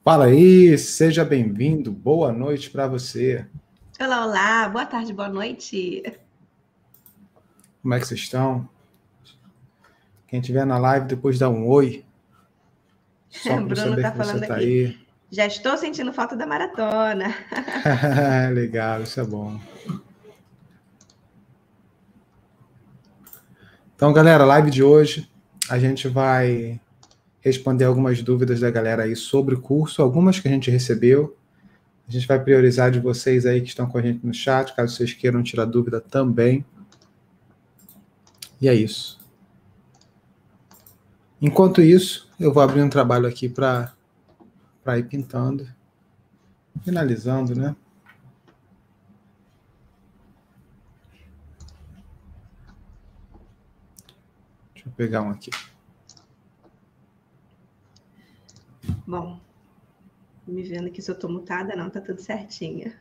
Fala aí, seja bem-vindo, boa noite para você. Olá, olá, boa tarde, boa noite. Como é que vocês estão? Quem estiver na live, depois dá um oi, só para eu Bruno saber tá que você falando está aqui. aí. Já estou sentindo falta da maratona. Legal, isso é bom. Então, galera, live de hoje, a gente vai responder algumas dúvidas da galera aí sobre o curso, algumas que a gente recebeu. A gente vai priorizar de vocês aí que estão com a gente no chat, caso vocês queiram tirar dúvida também. E é isso. Enquanto isso, eu vou abrir um trabalho aqui para ir pintando, finalizando, né? Deixa eu pegar um aqui. Bom, me vendo aqui se eu tô mutada, não, tá tudo certinho.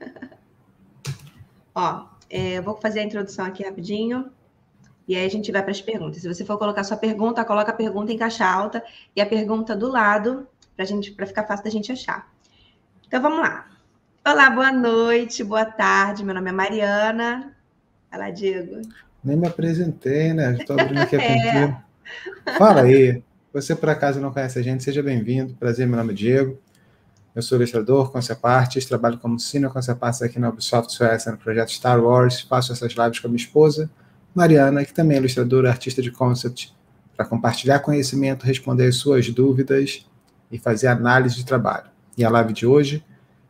Ó, eu vou fazer a introdução aqui rapidinho. E aí a gente vai para as perguntas. Se você for colocar sua pergunta, coloca a pergunta em caixa alta e a pergunta do lado, para ficar fácil da gente achar. Então vamos lá. Olá, boa noite, boa tarde. Meu nome é Mariana. Olá, Diego. Nem me apresentei, né? Estou abrindo aqui a pintura. Fala aí. Você por acaso não conhece a gente, seja bem-vindo. Prazer, meu nome é Diego. Eu sou ilustrador, concept artist, trabalho como senior concept artist aqui na Ubisoft Suécia no projeto Star Wars. Faço essas lives com a minha esposa, Mariana, que também é ilustradora, artista de concept, para compartilhar conhecimento, responder as suas dúvidas e fazer análise de trabalho. E a live de hoje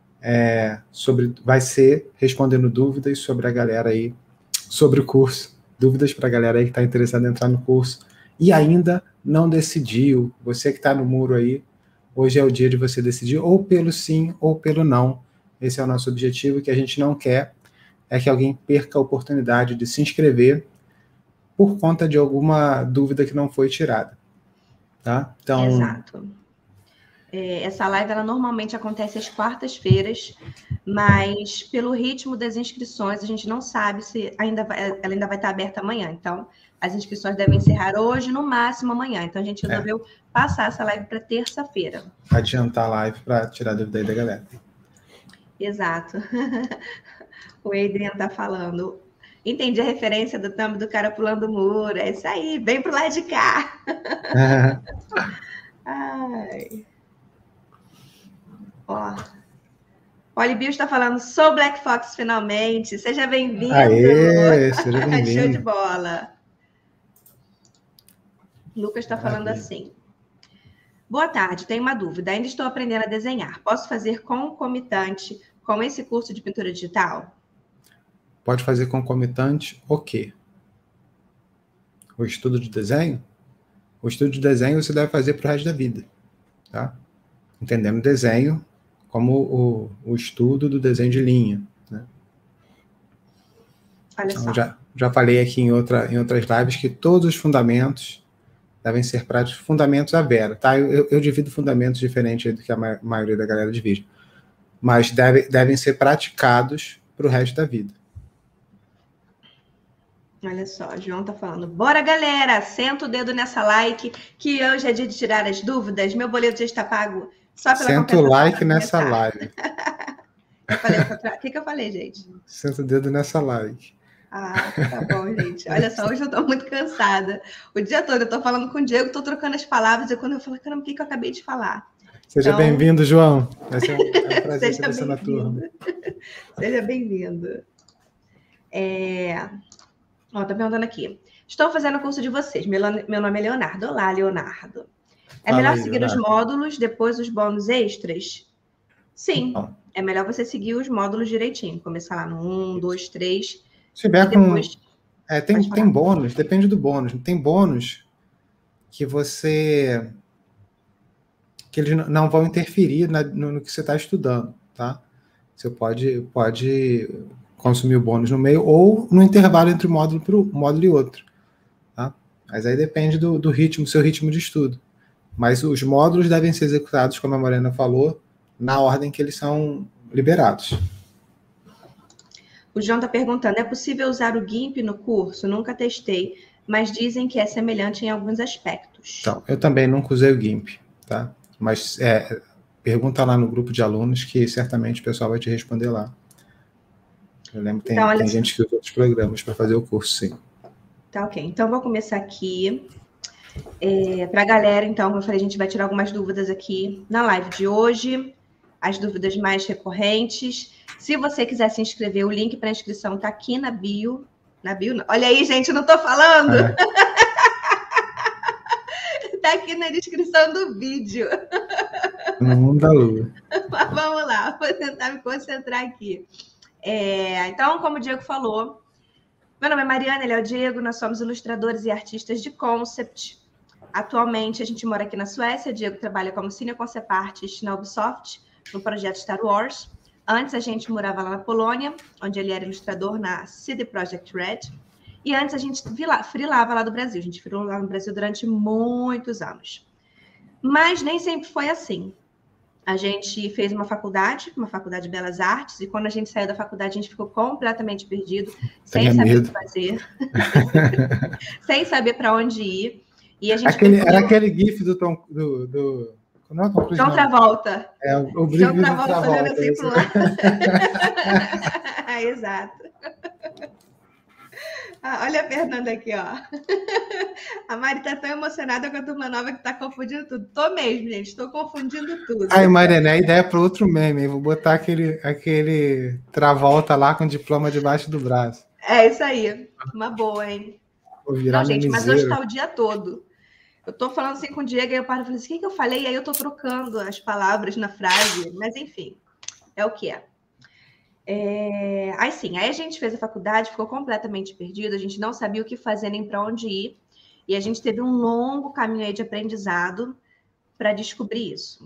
vai ser respondendo dúvidas sobre a galera aí, sobre o curso. Dúvidas para a galera aí que está interessada em entrar no curso e ainda não decidiu. Você que está no muro aí, hoje é o dia de você decidir ou pelo sim ou pelo não. Esse é o nosso objetivo, que a gente não quer é que alguém perca a oportunidade de se inscrever por conta de alguma dúvida que não foi tirada. Tá? Então, exato. Essa live ela normalmente acontece às quartas-feiras, mas pelo ritmo das inscrições, a gente não sabe se ela ainda vai estar aberta amanhã. Então, as inscrições devem encerrar hoje, no máximo amanhã. Então, a gente resolveu passar essa live para terça-feira. Adiantar a live para tirar a dúvida aí da galera. Exato. O Adrian está falando. Entendi a referência do thumb do cara pulando o muro. É isso aí, vem pro lado de cá. Ai. Ó. Olibio está falando, sou Black Fox finalmente. Seja bem-vindo. Aê, seja bem-vindo. Show de bola. Lucas está falando assim. Boa tarde, tenho uma dúvida. Ainda estou aprendendo a desenhar. Posso fazer concomitante com esse curso de pintura digital? Pode fazer concomitante o quê? O estudo de desenho? O estudo de desenho você deve fazer para o resto da vida. Tá? Entendendo desenho como o estudo do desenho de linha. Né? Olha só. Então, já falei aqui em outras lives que todos os fundamentos devem ser práticos, fundamentos à vera. Tá? Eu divido fundamentos diferentes do que a maioria da galera divide. Mas devem ser praticados para o resto da vida. Olha só, o João tá falando. Bora, galera! Senta o dedo nessa like, que hoje é dia de tirar as dúvidas. Meu boleto já está pago só pela Senta o like nessa live. Eu falei o que eu falei, gente? Senta o dedo nessa like. Ah, tá bom, gente. Olha só, hoje eu tô muito cansada. O dia todo eu tô falando com o Diego, tô trocando as palavras, e quando eu falo, caramba, o que eu acabei de falar? Seja então... bem-vindo, João. Vai ser um prazer ter você na turma. Seja bem-vindo. Ó, tá perguntando aqui. Estou fazendo o curso de vocês. Meu nome é Leonardo. Olá, Leonardo. É melhor seguir Leonardo. Os módulos, depois os bônus extras? Sim. Bom. É melhor você seguir os módulos direitinho. Começar lá no 1, 2, 3. Se tiver depois... tem bônus, depende do bônus. Tem bônus que eles não vão interferir no que você está estudando, tá? Você pode consumir o bônus no meio ou no intervalo entre um módulo e outro, tá? Mas aí depende do ritmo, seu ritmo de estudo. Mas os módulos devem ser executados, como a Mariana falou, na ordem que eles são liberados. O João está perguntando, é possível usar o GIMP no curso? Nunca testei, mas dizem que é semelhante em alguns aspectos. Então, eu também nunca usei o GIMP, tá? Mas pergunta lá no grupo de alunos que certamente o pessoal vai te responder lá. Eu lembro que tem gente que usa outros programas para fazer o curso, sim. Tá, ok. Então, vou começar aqui. Para a galera, então, eu falei, a gente vai tirar algumas dúvidas aqui na live de hoje, as dúvidas mais recorrentes. Se você quiser se inscrever, o link para inscrição está aqui na bio. Na bio, não. Olha aí, gente, eu não estou falando. Está aqui na descrição do vídeo. No mundo da lua. Mas vamos lá, vou tentar me concentrar aqui. Então, como o Diego falou, meu nome é Mariana, ele é o Diego, nós somos ilustradores e artistas de concept. Atualmente, a gente mora aqui na Suécia, o Diego trabalha como Senior Concept Artist na Ubisoft, no projeto Star Wars. Antes, a gente morava lá na Polônia, onde ele era ilustrador na CD Projekt Red. E antes, a gente freelava lá do Brasil. A gente freelava lá no Brasil durante muitos anos. Mas nem sempre foi assim. A gente fez uma faculdade de Belas Artes, e quando a gente saiu da faculdade, a gente ficou completamente perdido, sem saber o que fazer, sem saber para onde ir. E a gente era aquele gif do Tom... Não é o Tom Cruise, John Travolta. O brilho do Travolta. Olhando assim pro lado. Exato. Olha a Fernanda aqui, ó. A Mari tá tão emocionada com a turma nova que tá confundindo tudo. Tô mesmo, gente. Estou confundindo tudo. Ai, Mariana, a ideia é para outro meme. Vou botar aquele Travolta lá com diploma debaixo do braço. É isso aí. Uma boa, hein? Vou virar não, gente, mas hoje tá o dia todo. Eu tô falando assim com o Diego, aí eu paro e falo assim, o que eu falei? E aí eu tô trocando as palavras na frase. Mas, enfim, é o que é. Aí sim, aí a gente fez a faculdade, ficou completamente perdido, a gente não sabia o que fazer nem para onde ir, e a gente teve um longo caminho aí de aprendizado para descobrir isso.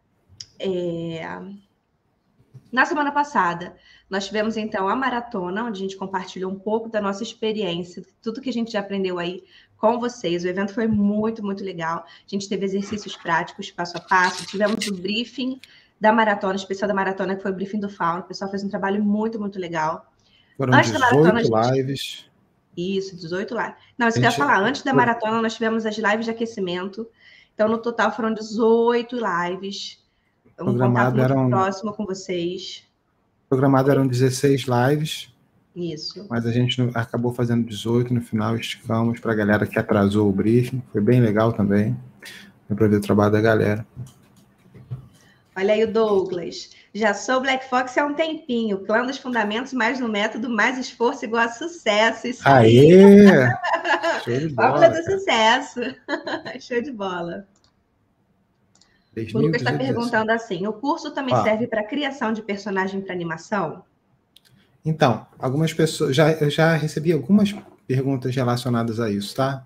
Na semana passada, nós tivemos então a maratona, onde a gente compartilhou um pouco da nossa experiência, tudo que a gente já aprendeu aí com vocês. O evento foi muito, muito legal. A gente teve exercícios práticos, passo a passo, tivemos o briefing da maratona, especial da maratona, que foi o briefing do Fauno. O pessoal fez um trabalho muito, muito legal. Foram 18 lives. Isso, 18 lives. Não, isso que eu ia falar. Antes da maratona, nós tivemos as lives de aquecimento. Então, no total, foram 18 lives. Um contato muito próximo com vocês. Programado eram 16 lives. Isso. Mas a gente acabou fazendo 18 no final, esticamos para a galera que atrasou o briefing. Foi bem legal também. Deu para ver o trabalho da galera. Olha aí o Douglas. Já sou Black Fox há um tempinho. Clã dos fundamentos, mais no método, mais esforço igual a sucesso. Isso aí. Aê! Show de bola. Fórmula do sucesso. Show de bola. O Lucas está perguntando assim, o curso também serve para criação de personagem para animação? Então, algumas pessoas... Eu já recebi algumas perguntas relacionadas a isso, tá?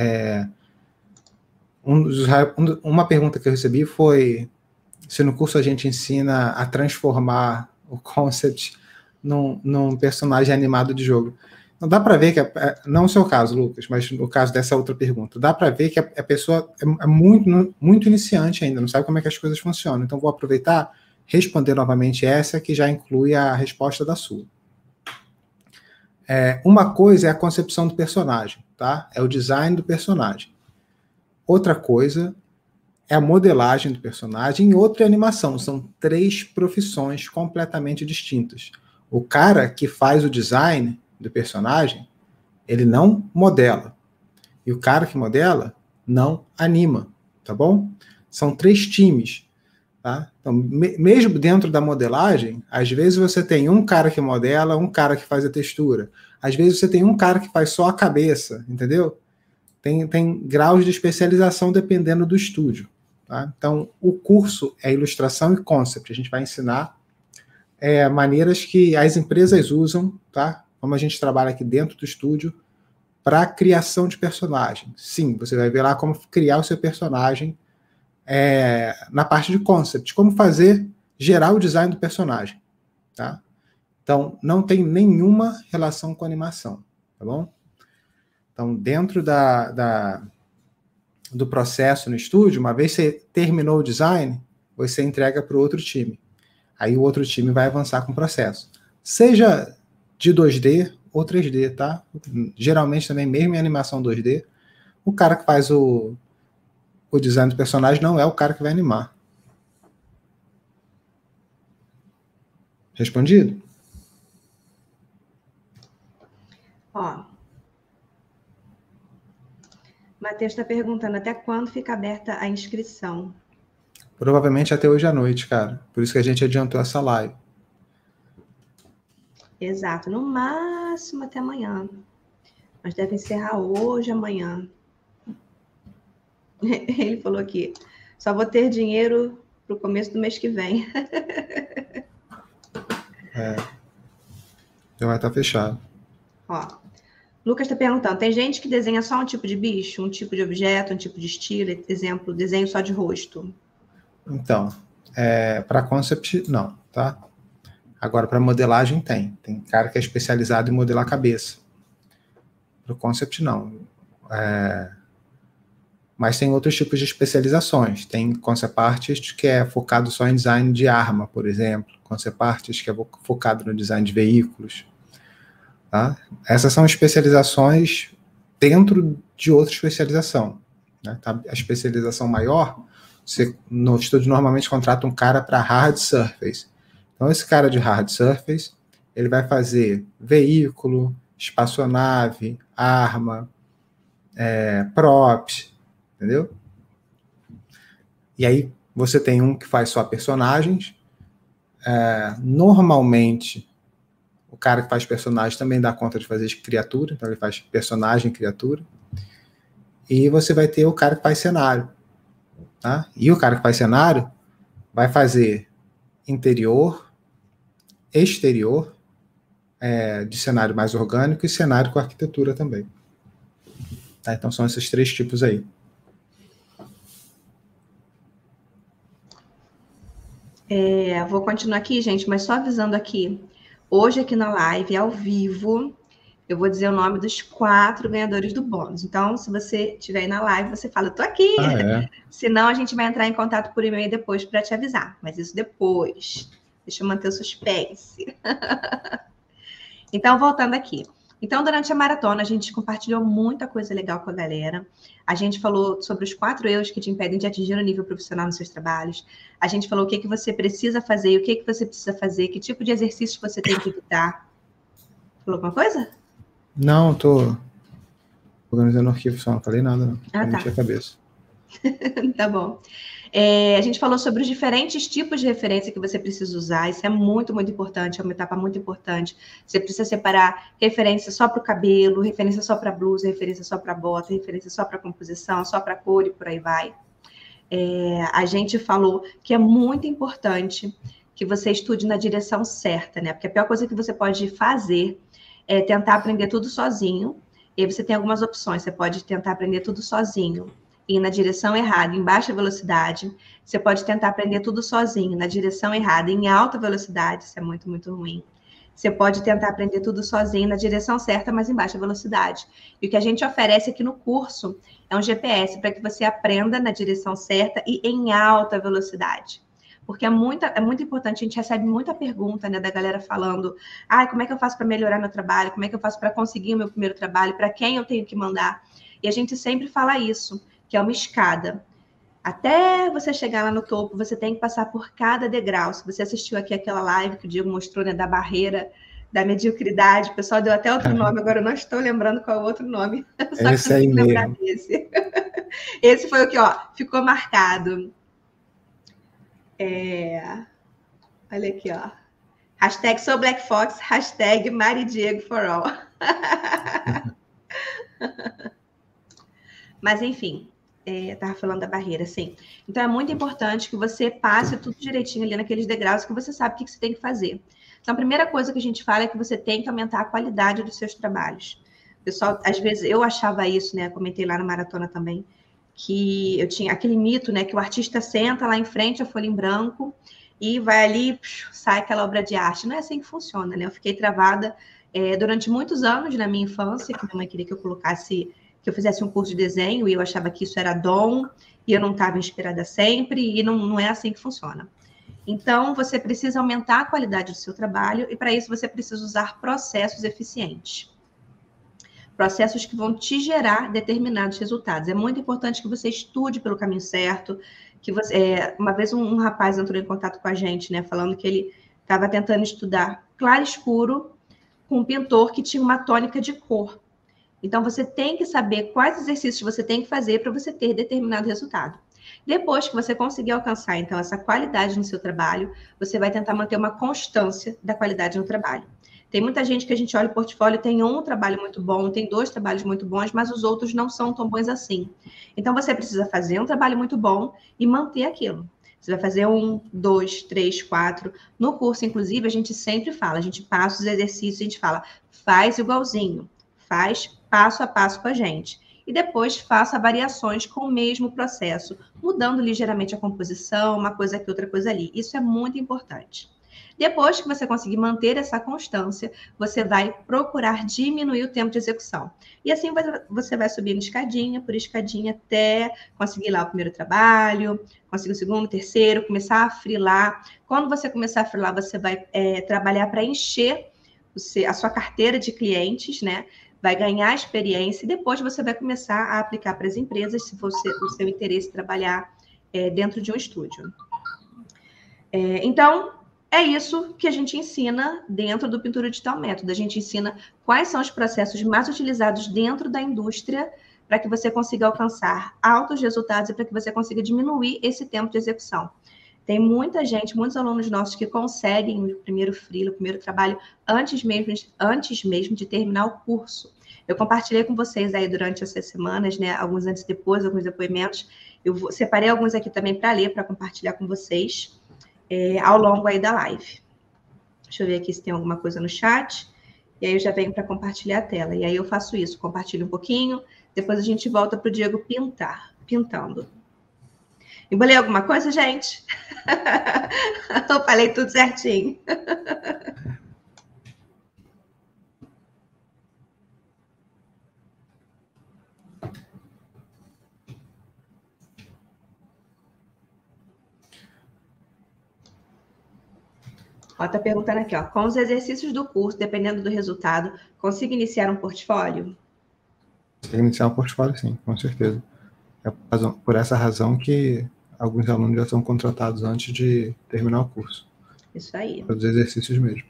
Uma pergunta que eu recebi foi se no curso a gente ensina a transformar o concept num personagem animado de jogo. Não dá para ver que, não o seu caso, Lucas, mas no caso dessa outra pergunta, dá para ver que a pessoa é muito, muito iniciante ainda, não sabe como é que as coisas funcionam. Então, vou aproveitar, responder novamente essa, que já inclui a resposta da sua. Uma coisa é a concepção do personagem, tá? É o design do personagem. Outra coisa é a modelagem do personagem e outra é a animação. São 3 profissões completamente distintas. O cara que faz o design do personagem, ele não modela. E o cara que modela não anima, tá bom? São 3 times, tá? Então, mesmo dentro da modelagem, às vezes você tem um cara que modela, um cara que faz a textura. Às vezes você tem um cara que faz só a cabeça, entendeu? Tem graus de especialização dependendo do estúdio. Tá? Então, o curso é ilustração e concept. A gente vai ensinar maneiras que as empresas usam, tá? Como a gente trabalha aqui dentro do estúdio, para a criação de personagem. Sim, você vai ver lá como criar o seu personagem na parte de concept, como gerar o design do personagem. Tá? Então, não tem nenhuma relação com animação, tá bom? Então, dentro do processo no estúdio, uma vez que você terminou o design, você entrega para o outro time. Aí o outro time vai avançar com o processo. Seja de 2D ou 3D, tá? Geralmente também, mesmo em animação 2D, o cara que faz o design do personagem não é o cara que vai animar. Respondido? Ó, Matheus está perguntando até quando fica aberta a inscrição. Provavelmente até hoje à noite, cara. Por isso que a gente adiantou essa live. Exato, no máximo até amanhã. Mas deve encerrar hoje, amanhã. Ele falou aqui, só vou ter dinheiro para o começo do mês que vem. Já vai estar fechado. Ó, Lucas está perguntando, tem gente que desenha só um tipo de bicho, um tipo de objeto, um tipo de estilo, exemplo, desenho só de rosto? Então, para concept, não, tá? Agora, para modelagem, tem. Tem cara que é especializado em modelar a cabeça. Para o concept, não. Mas tem outros tipos de especializações. Tem concept artist que é focado só em design de arma, por exemplo. Concept artist que é focado no design de veículos. Tá? Essas são especializações dentro de outra especialização. Né? Tá? A especialização maior, você no estúdio normalmente contrata um cara para hard surface. Então, esse cara de hard surface, ele vai fazer veículo, espaçonave, arma, props, entendeu? E aí, você tem um que faz só personagens. Normalmente, o cara que faz personagem também dá conta de fazer criatura, então ele faz personagem e criatura. E você vai ter o cara que faz cenário. Tá? E o cara que faz cenário vai fazer interior, exterior, de cenário mais orgânico e cenário com arquitetura também. Tá? Então são esses 3 tipos aí. Vou continuar aqui, gente, mas só avisando aqui. Hoje aqui na live, ao vivo, eu vou dizer o nome dos 4 ganhadores do bônus. Então, se você estiver aí na live, você fala, tô aqui. Senão, a gente vai entrar em contato por e-mail depois para te avisar. Mas isso depois. Deixa eu manter o suspense. Então, voltando aqui. Então, durante a maratona, a gente compartilhou muita coisa legal com a galera. A gente falou sobre os 4 erros que te impedem de atingir o nível profissional nos seus trabalhos. A gente falou o que você precisa fazer e o que você precisa fazer, que tipo de exercícios você tem que evitar. Falou alguma coisa? Não, tô organizando o arquivo, só não falei nada, não. Ah, tá. Mexi a cabeça. Tá bom. A gente falou sobre os diferentes tipos de referência que você precisa usar. Isso é muito, muito importante. É uma etapa muito importante. Você precisa separar referência só para o cabelo, referência só para blusa, referência só para bota, referência só para composição, só para cor e por aí vai. A gente falou que é muito importante que você estude na direção certa, né? Porque a pior coisa que você pode fazer é tentar aprender tudo sozinho. E aí você tem algumas opções. Você pode tentar aprender tudo sozinho e ir na direção errada, em baixa velocidade. Você pode tentar aprender tudo sozinho, na direção errada, em alta velocidade. Isso é muito, muito ruim. Você pode tentar aprender tudo sozinho, na direção certa, mas em baixa velocidade. E o que a gente oferece aqui no curso é um GPS para que você aprenda na direção certa e em alta velocidade. Porque é muito importante, a gente recebe muita pergunta, né, da galera falando, como é que eu faço para melhorar meu trabalho? Como é que eu faço para conseguir o meu primeiro trabalho? Para quem eu tenho que mandar? E a gente sempre fala isso, que é uma escada. Até você chegar lá no topo, você tem que passar por cada degrau. Se você assistiu aqui aquela live que o Diego mostrou, né, da barreira da mediocridade, o pessoal deu até outro nome, agora eu não estou lembrando qual é o outro nome. Só Esse aí lembrar mesmo. desse. Esse foi o que, ficou marcado. Olha aqui, Hashtag sou Black Fox, hashtag Mari Diego for all. Mas, enfim, estava falando da barreira, sim. Então, é muito importante que você passe tudo direitinho ali naqueles degraus que você sabe o que você tem que fazer. Então, a primeira coisa que a gente fala é que você tem que aumentar a qualidade dos seus trabalhos. Pessoal, às vezes, eu achava isso, né? Comentei lá na maratona também, que eu tinha aquele mito, né? Que o artista senta lá em frente à folha em branco e vai ali, sai aquela obra de arte. Não é assim que funciona, né? Eu fiquei travada durante muitos anos na minha infância, que minha mãe queria que eu fizesse um curso de desenho e eu achava que isso era dom e eu não estava inspirada sempre e não é assim que funciona. Então, você precisa aumentar a qualidade do seu trabalho e, para isso, você precisa usar processos eficientes. Processos que vão te gerar determinados resultados. É muito importante que você estude pelo caminho certo. Uma vez um rapaz entrou em contato com a gente, né, falando que ele estava tentando estudar claro escuro com um pintor que tinha uma tônica de cor. Então, você tem que saber quais exercícios você tem que fazer para você ter determinado resultado. Depois que você conseguir alcançar, então, essa qualidade no seu trabalho, você vai tentar manter uma constância da qualidade no trabalho. Tem muita gente que a gente olha o portfólio, tem um trabalho muito bom, tem 2 trabalhos muito bons, mas os outros não são tão bons assim. Então, você precisa fazer um trabalho muito bom e manter aquilo. Você vai fazer 1, 2, 3, 4. No curso, inclusive, a gente sempre fala, a gente passa os exercícios, a gente fala, faz igualzinho, faz passo a passo com a gente. E depois faça variações com o mesmo processo, mudando ligeiramente a composição, uma coisa aqui, outra coisa ali. Isso é muito importante. Depois que você conseguir manter essa constância, você vai procurar diminuir o tempo de execução. E assim você vai subindo escadinha por escadinha até conseguir lá o primeiro trabalho, conseguir o segundo, terceiro, começar a frilar. Quando você começar a frilar, você vai trabalhar para encher a sua carteira de clientes, né? Vai ganhar experiência e depois você vai começar a aplicar para as empresas, se for o seu interesse trabalhar dentro de um estúdio. Então, é isso que a gente ensina dentro do Pintura Digital Método. A gente ensina quais são os processos mais utilizados dentro da indústria para que você consiga alcançar altos resultados e para que você consiga diminuir esse tempo de execução. Tem muita gente, muitos alunos nossos que conseguem o primeiro freela, o primeiro trabalho, antes mesmo de terminar o curso. Eu compartilhei com vocês aí durante essas semanas, né? Alguns antes e depois, alguns depoimentos. Eu separei alguns aqui também para ler, para compartilhar com vocês ao longo aí da live. Deixa eu ver aqui se tem alguma coisa no chat. E aí eu já venho para compartilhar a tela. E aí eu faço isso, compartilho um pouquinho, depois a gente volta para o Diego pintando. Embolei alguma coisa, gente? Eu falei tudo certinho. Ó, tá perguntando aqui, ó. Com os exercícios do curso, dependendo do resultado, consigo iniciar um portfólio? Consegue iniciar um portfólio, sim, com certeza. É por essa razão que alguns alunos já são contratados antes de terminar o curso. Isso aí. Para os exercícios mesmo.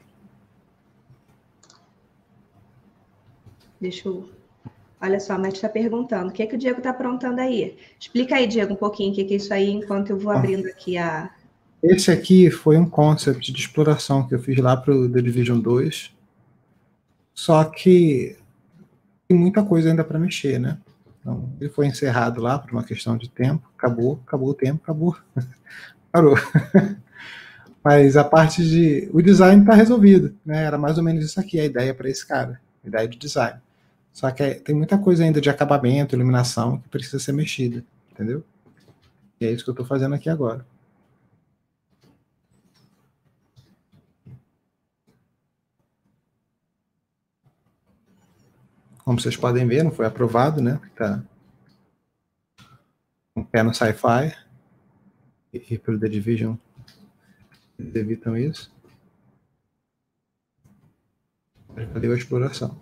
Deixa eu... Olha só, a Mati está perguntando. O que é que o Diego está aprontando aí? Explica aí, Diego, um pouquinho o que é isso aí, enquanto eu vou abrindo aqui a... Esse aqui foi um concept de exploração que eu fiz lá para o The Division 2. Só que tem muita coisa ainda para mexer, né? Então, ele foi encerrado lá por uma questão de tempo. Acabou o tempo, acabou. Parou. Mas a parte de... O design está resolvido, né? Era mais ou menos isso aqui, a ideia para esse cara. A ideia de design. Só que tem muita coisa ainda de acabamento, iluminação, que precisa ser mexida, entendeu? E é isso que eu estou fazendo aqui agora. Como vocês podem ver, não foi aprovado, né? Tá um pé no Sci-Fi e pelo The Division eles evitam isso. Cadê a exploração?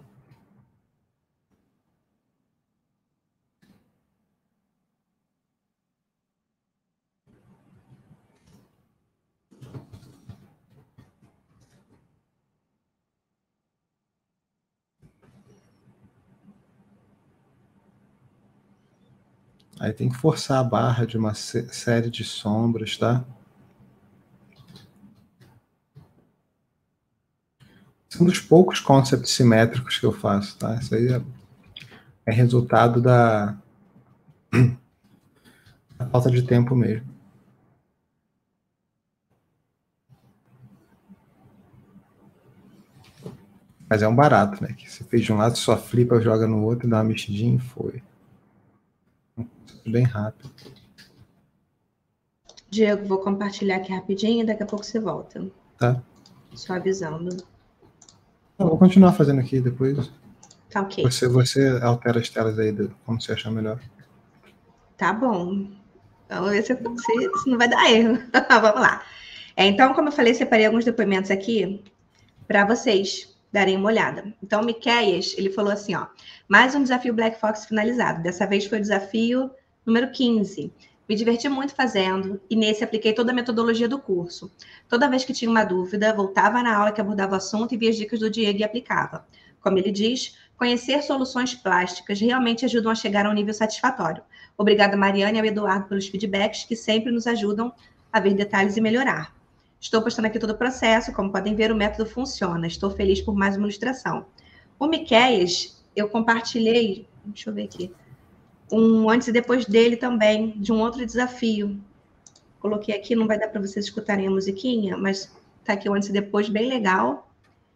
Aí tem que forçar a barra de uma série de sombras, tá? Esse é um dos poucos concepts simétricos que eu faço, tá? Isso aí é resultado da falta de tempo mesmo. Mas é um barato, né? Que você fez de um lado, só flipa, joga no outro, dá uma mexidinha e foi. Bem rápido. Diego, vou compartilhar aqui rapidinho e daqui a pouco você volta. Tá. Só avisando. Eu vou continuar fazendo aqui depois. Tá ok. Você altera as telas aí, como você achar melhor. Tá bom. Vamos ver se não vai dar erro. Vamos lá. Então, como eu falei, separei alguns depoimentos aqui para vocês darem uma olhada. Então, o Miqueias, ele falou assim, ó, mais um desafio Black Fox finalizado. Dessa vez foi o desafio número 15. Me diverti muito fazendo, e nesse apliquei toda a metodologia do curso. Toda vez que tinha uma dúvida, voltava na aula que abordava o assunto e via as dicas do Diego e aplicava. Como ele diz, conhecer soluções plásticas realmente ajudam a chegar a um nível satisfatório. Obrigada, Mariana e ao Eduardo, pelos feedbacks que sempre nos ajudam a ver detalhes e melhorar. Estou postando aqui todo o processo, como podem ver, o método funciona. Estou feliz por mais uma ilustração. O Miquéias, eu compartilhei, deixa eu ver aqui, um antes e depois dele também, de um outro desafio. Coloquei aqui, não vai dar para vocês escutarem a musiquinha, mas tá aqui o antes e depois, bem legal.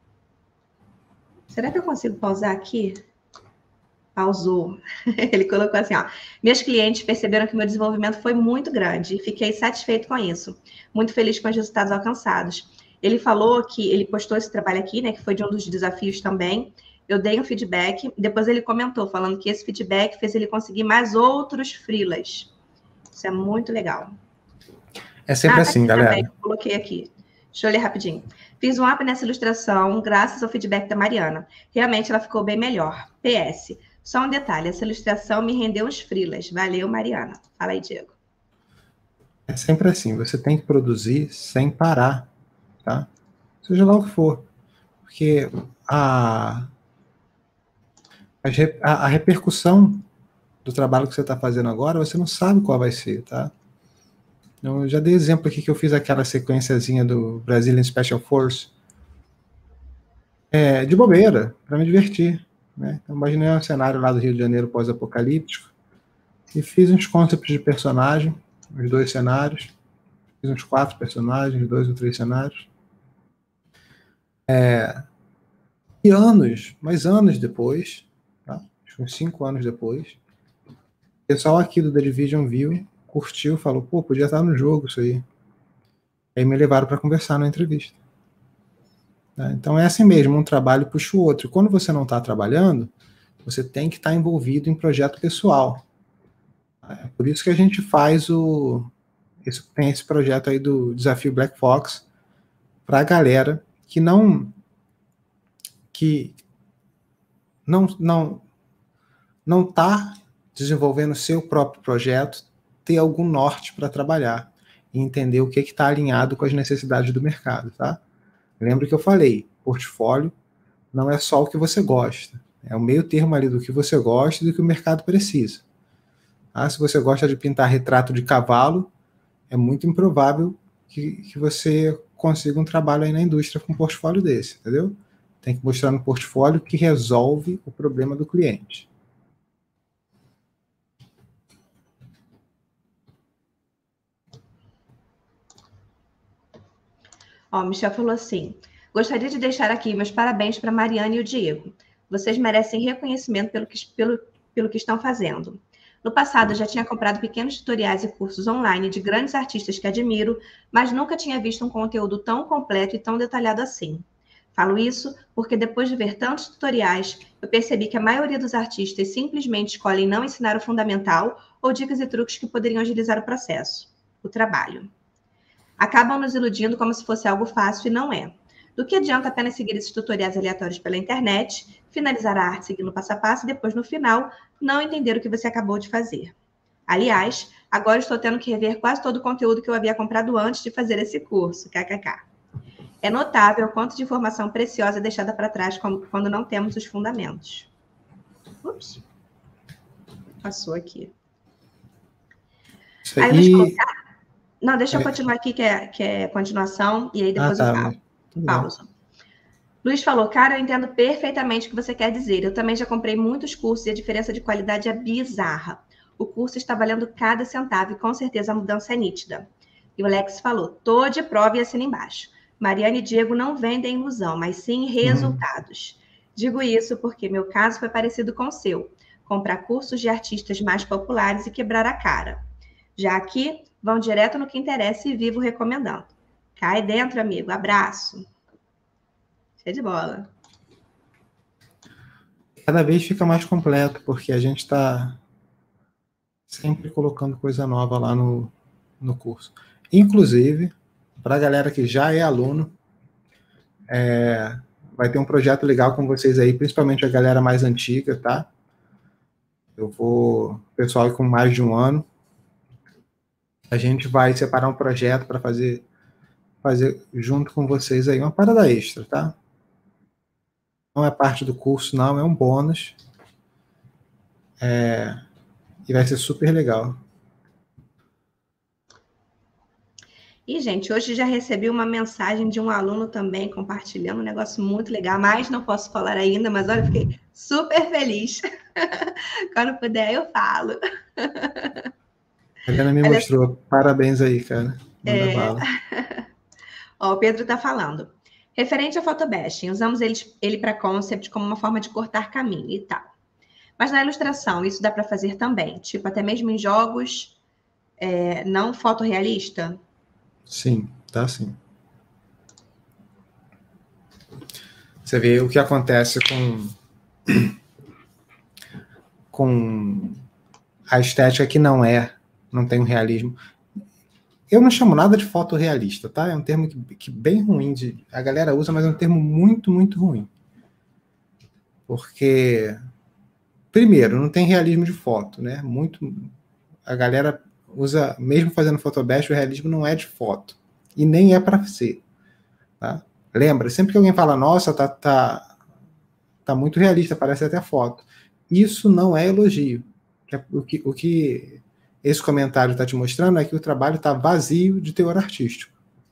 Será que eu consigo pausar aqui? Pausou. Ele colocou assim, ó. Meus clientes perceberam que meu desenvolvimento foi muito grande e fiquei satisfeito com isso. Muito feliz com os resultados alcançados. Ele falou que ele postou esse trabalho aqui, né, que foi de um dos desafios também. Eu dei um feedback, depois ele comentou, falando que esse feedback fez ele conseguir mais outros freelas. Isso é muito legal. É sempre assim, galera. Também, coloquei aqui. Deixa eu ler rapidinho. Fiz um up nessa ilustração, graças ao feedback da Mariana. Realmente ela ficou bem melhor. PS. Só um detalhe, essa ilustração me rendeu uns freelas. Valeu, Mariana. Fala aí, Diego. É sempre assim, você tem que produzir sem parar, tá? Seja lá o que for. Porque a repercussão do trabalho que você está fazendo agora, você não sabe qual vai ser, tá? Eu já dei exemplo aqui que eu fiz aquela sequenciazinha do Brazilian Special Force de bobeira, para me divertir, né? Eu imaginei um cenário lá do Rio de Janeiro pós-apocalíptico e fiz uns concepts de personagem, os 2 cenários, fiz uns 4 personagens, 2 ou 3 cenários. E anos depois, tá? Uns 5 anos depois, o pessoal aqui do The Division viu, curtiu, falou, pô, podia estar no jogo isso aí. Aí me levaram para conversar na entrevista. Tá? Então é assim mesmo, um trabalho puxa o outro. Quando você não está trabalhando, você tem que estar envolvido em projeto pessoal. É por isso que a gente faz tem esse projeto aí do Desafio Black Fox para a galera que não está desenvolvendo o seu próprio projeto, ter algum norte para trabalhar e entender o que está alinhado com as necessidades do mercado, tá? Lembra que eu falei, portfólio não é só o que você gosta, é o meio termo ali do que você gosta e do que o mercado precisa. Ah, se você gosta de pintar retrato de cavalo, é muito improvável que você consiga um trabalho aí na indústria com um portfólio desse, entendeu? Tem que mostrar no portfólio que resolve o problema do cliente. Ó, o Michel falou assim, gostaria de deixar aqui meus parabéns para a Mariana e o Diego. Vocês merecem reconhecimento pelo que estão fazendo. No passado, eu já tinha comprado pequenos tutoriais e cursos online de grandes artistas que admiro, mas nunca tinha visto um conteúdo tão completo e tão detalhado assim. Falo isso porque depois de ver tantos tutoriais, eu percebi que a maioria dos artistas simplesmente escolhem não ensinar o fundamental ou dicas e truques que poderiam agilizar o processo, o trabalho. Acabam nos iludindo como se fosse algo fácil e não é. Do que adianta apenas seguir esses tutoriais aleatórios pela internet, finalizar a arte seguindo passo a passo e depois, no final, não entender o que você acabou de fazer. Aliás, agora estou tendo que rever quase todo o conteúdo que eu havia comprado antes de fazer esse curso, kkk. É notável o quanto de informação preciosa é deixada para trás quando não temos os fundamentos. Ups. Passou aqui. Isso aí... Não, deixa eu continuar aqui, que é continuação, e aí depois eu falo. Pausa. Luiz falou, cara, eu entendo perfeitamente o que você quer dizer. Eu também já comprei muitos cursos e a diferença de qualidade é bizarra. O curso está valendo cada centavo e com certeza a mudança é nítida. E o Alex falou, tô de prova e assina embaixo. Mariana e Diego não vendem ilusão, mas sim resultados. Digo isso porque meu caso foi parecido com o seu. Comprar cursos de artistas mais populares e quebrar a cara. Já aqui, vão direto no que interessa e vivo recomendando. Cai dentro, amigo. Abraço. Cheio de bola. Cada vez fica mais completo, porque a gente está sempre colocando coisa nova lá no curso. Inclusive, para a galera que já é aluno, vai ter um projeto legal com vocês aí, principalmente a galera mais antiga, tá? Pessoal com mais de um ano, A gente vai separar um projeto para fazer junto com vocês aí uma parada extra, tá? Não é parte do curso, não, é um bônus. E vai ser super legal. E, gente, hoje já recebi uma mensagem de um aluno também compartilhando um negócio muito legal, mas não posso falar ainda, mas olha, fiquei super feliz. Quando puder, eu falo. A Helena me mostrou. Parabéns aí, cara. Manda bala. Ó, o Pedro está falando. Referente ao photobashing, usamos ele para concept como uma forma de cortar caminho e tal. Mas na ilustração, isso dá para fazer também, tipo, até mesmo em jogos não fotorrealista? Sim, tá sim. Você vê o que acontece com a estética que não tem um realismo. Eu não chamo nada de fotorrealista, tá? É um termo que bem ruim, a galera usa, mas é um termo muito, muito ruim. Porque, primeiro, não tem realismo de foto, né? A galera usa, mesmo fazendo fotobash, o realismo não é de foto. E nem é para ser. Tá? Lembra, sempre que alguém fala, nossa, tá muito realista, parece até foto. Isso não é elogio. O que esse comentário está te mostrando é que o trabalho está vazio de teor artístico.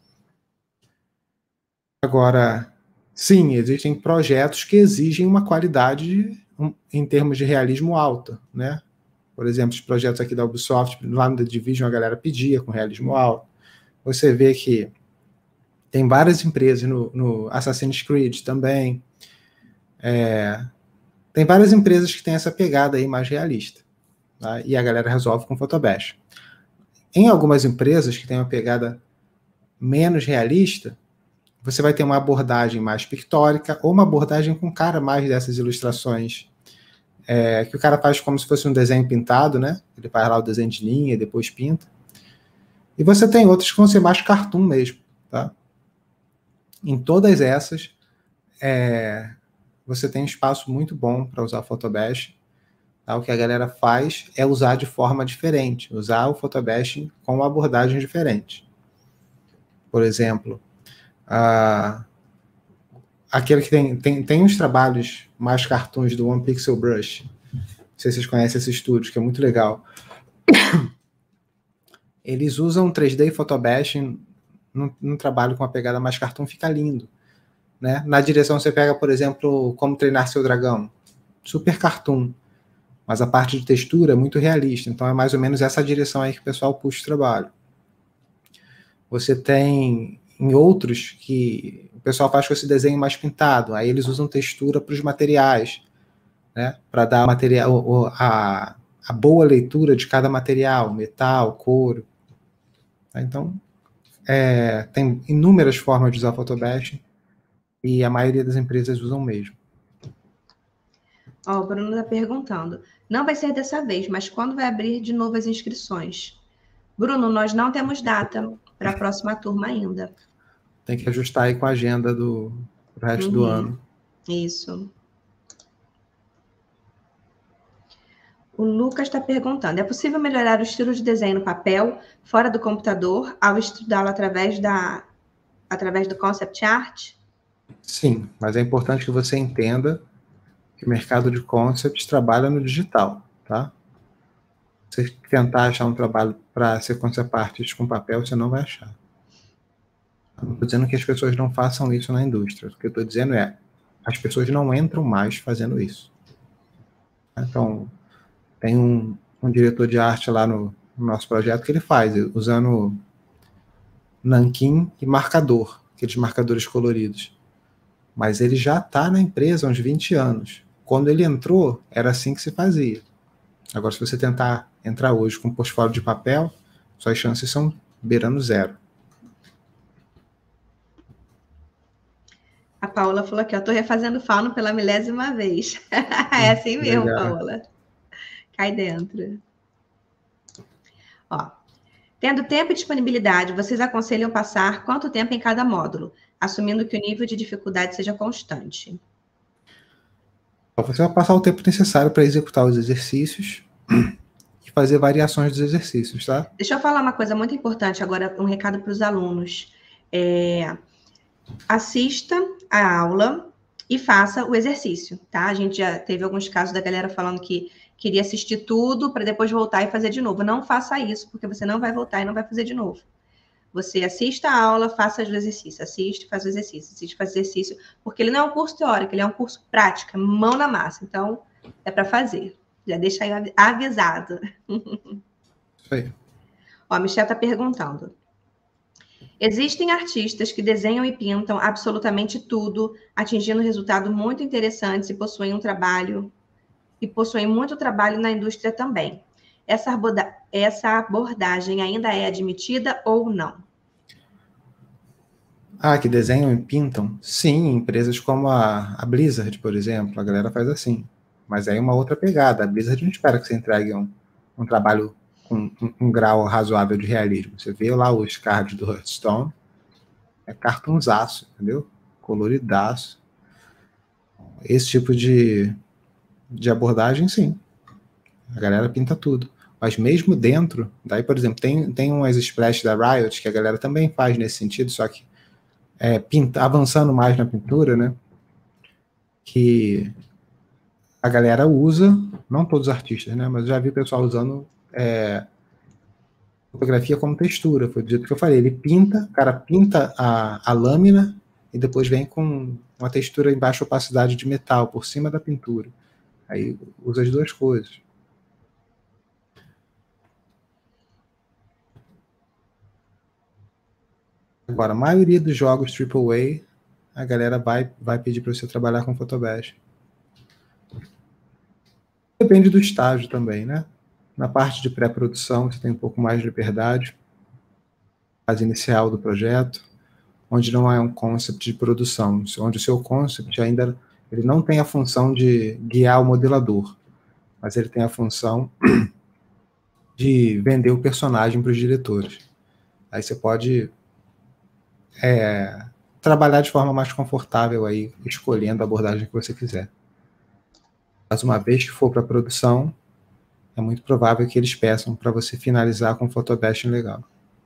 Agora, sim, existem projetos que exigem uma qualidade em termos de realismo alta, né? Por exemplo, os projetos aqui da Ubisoft, lá no The Division, a galera pedia com realismo alto. Você vê que tem várias empresas no Assassin's Creed também. Tem várias empresas que têm essa pegada aí mais realista. Tá? E a galera resolve com Photobash. Em algumas empresas que têm uma pegada menos realista, você vai ter uma abordagem mais pictórica ou uma abordagem com cara mais dessas ilustrações que o cara faz como se fosse um desenho pintado, né? Ele faz lá o desenho de linha e depois pinta. E você tem outras que vão ser mais cartoon mesmo, tá? Em todas essas, você tem um espaço muito bom para usar o Photobash. Tá? O que a galera faz é usar de forma diferente, usar o Photobash com uma abordagem diferente. Por exemplo, aquele que tem uns trabalhos mais cartoons do One Pixel Brush. Não sei se vocês conhecem esse estúdio, que é muito legal. Eles usam 3D e Photobash num trabalho com uma pegada mais cartoon, fica lindo. Né? Na direção você pega, por exemplo, Como Treinar Seu Dragão. Super cartoon. Mas a parte de textura é muito realista. Então é mais ou menos essa direção aí que o pessoal puxa o trabalho. Você tem em outros que o pessoal faz com esse desenho mais pintado. Aí eles usam textura para os materiais, né? Para dar a boa leitura de cada material, metal, couro. Então, tem inúmeras formas de usar Photobash e a maioria das empresas usam mesmo. Ó, o Bruno está perguntando. Não vai ser dessa vez, mas quando vai abrir de novo as inscrições? Bruno, nós não temos data para a próxima turma ainda. Tem que ajustar aí com a agenda do resto do ano. Isso. O Lucas está perguntando, é possível melhorar o estilo de desenho no papel, fora do computador, ao estudá-lo através do concept art? Sim, mas é importante que você entenda que o mercado de concepts trabalha no digital, tá? Se você tentar achar um trabalho para ser concept artist com papel, você não vai achar. Não estou dizendo que as pessoas não façam isso na indústria. O que eu estou dizendo é, as pessoas não entram mais fazendo isso. Então, tem um diretor de arte lá no nosso projeto que ele faz, usando nanquim e marcador, aqueles marcadores coloridos. Mas ele já está na empresa há uns 20 anos. Quando ele entrou, era assim que se fazia. Agora, se você tentar entrar hoje com um portfólio de papel, suas chances são beirando zero. A Paula falou aqui, eu estou refazendo Fauno pela 1000ª vez. É assim mesmo, legal. Paula. Cai dentro. Ó, tendo tempo e disponibilidade, vocês aconselham passar quanto tempo em cada módulo, assumindo que o nível de dificuldade seja constante? Você vai passar o tempo necessário para executar os exercícios e fazer variações dos exercícios, tá? Deixa eu falar uma coisa muito importante agora, um recado para os alunos. Assista a aula e faça o exercício, tá? A gente já teve alguns casos da galera falando que queria assistir tudo para depois voltar e fazer de novo. Não faça isso, porque você não vai voltar e não vai fazer de novo. Você assista a aula, faça o exercício, assiste, faz o exercício, assiste, faz o exercício, porque ele não é um curso teórico, ele é um curso prático, mão na massa. Então, é para fazer. Já deixa aí avisado. Isso aí. Ó, a Michelle está perguntando. Existem artistas que desenham e pintam absolutamente tudo, atingindo resultados muito interessantes e possuem muito trabalho na indústria também. Essa abordagem ainda é admitida ou não? Que desenham e pintam? Sim, empresas como a Blizzard, por exemplo, a galera faz assim. Mas aí é uma outra pegada. A Blizzard não espera que você entregue um trabalho com um grau razoável de realismo. Você vê lá os cards do Hearthstone, é cartunzaço, entendeu? Coloridaço. Esse tipo de abordagem, sim. A galera pinta tudo. Mas mesmo dentro, daí, por exemplo, tem umas splash da Riot que a galera também faz nesse sentido, só que avançando mais na pintura, né? Que a galera usa, não todos os artistas, né? Mas eu já vi o pessoal usando fotografia como textura. Foi do jeito que eu falei. O cara pinta a lâmina e depois vem com uma textura em baixa opacidade de metal por cima da pintura. Aí usa as duas coisas. Agora, a maioria dos jogos AAA, a galera vai pedir para você trabalhar com Photobash. Depende do estágio também, né? Na parte de pré-produção, você tem um pouco mais de liberdade. Fase inicial do projeto, onde não é um concept de produção, onde o seu concept ainda ele não tem a função de guiar o modelador, mas ele tem a função de vender o personagem para os diretores. Aí você pode trabalhar de forma mais confortável aí, escolhendo a abordagem que você quiser. Mas uma vez que for para a produção, é muito provável que eles peçam para você finalizar com photobashing legal.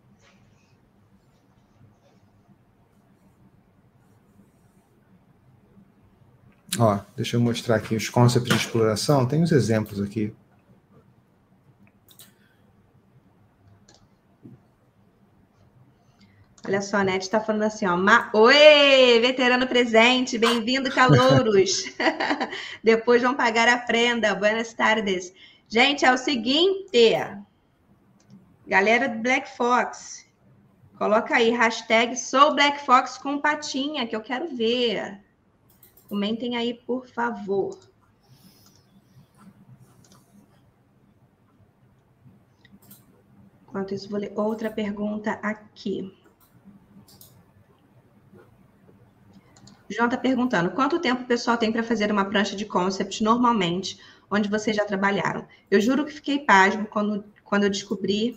Ó, deixa eu mostrar aqui os conceitos de exploração. Tem uns exemplos aqui. Olha só, a Nete está falando assim, ó. Oi, veterano presente, bem-vindo, calouros. Depois vão pagar a prenda. Buenas tardes. Gente, é o seguinte. Galera do Black Fox, coloca aí, hashtag sou Black Fox com patinha, que eu quero ver. Comentem aí, por favor. Enquanto isso, vou ler outra pergunta aqui. O João está perguntando, quanto tempo o pessoal tem para fazer uma prancha de concept normalmente, onde vocês já trabalharam? Eu juro que fiquei pasmo quando eu descobri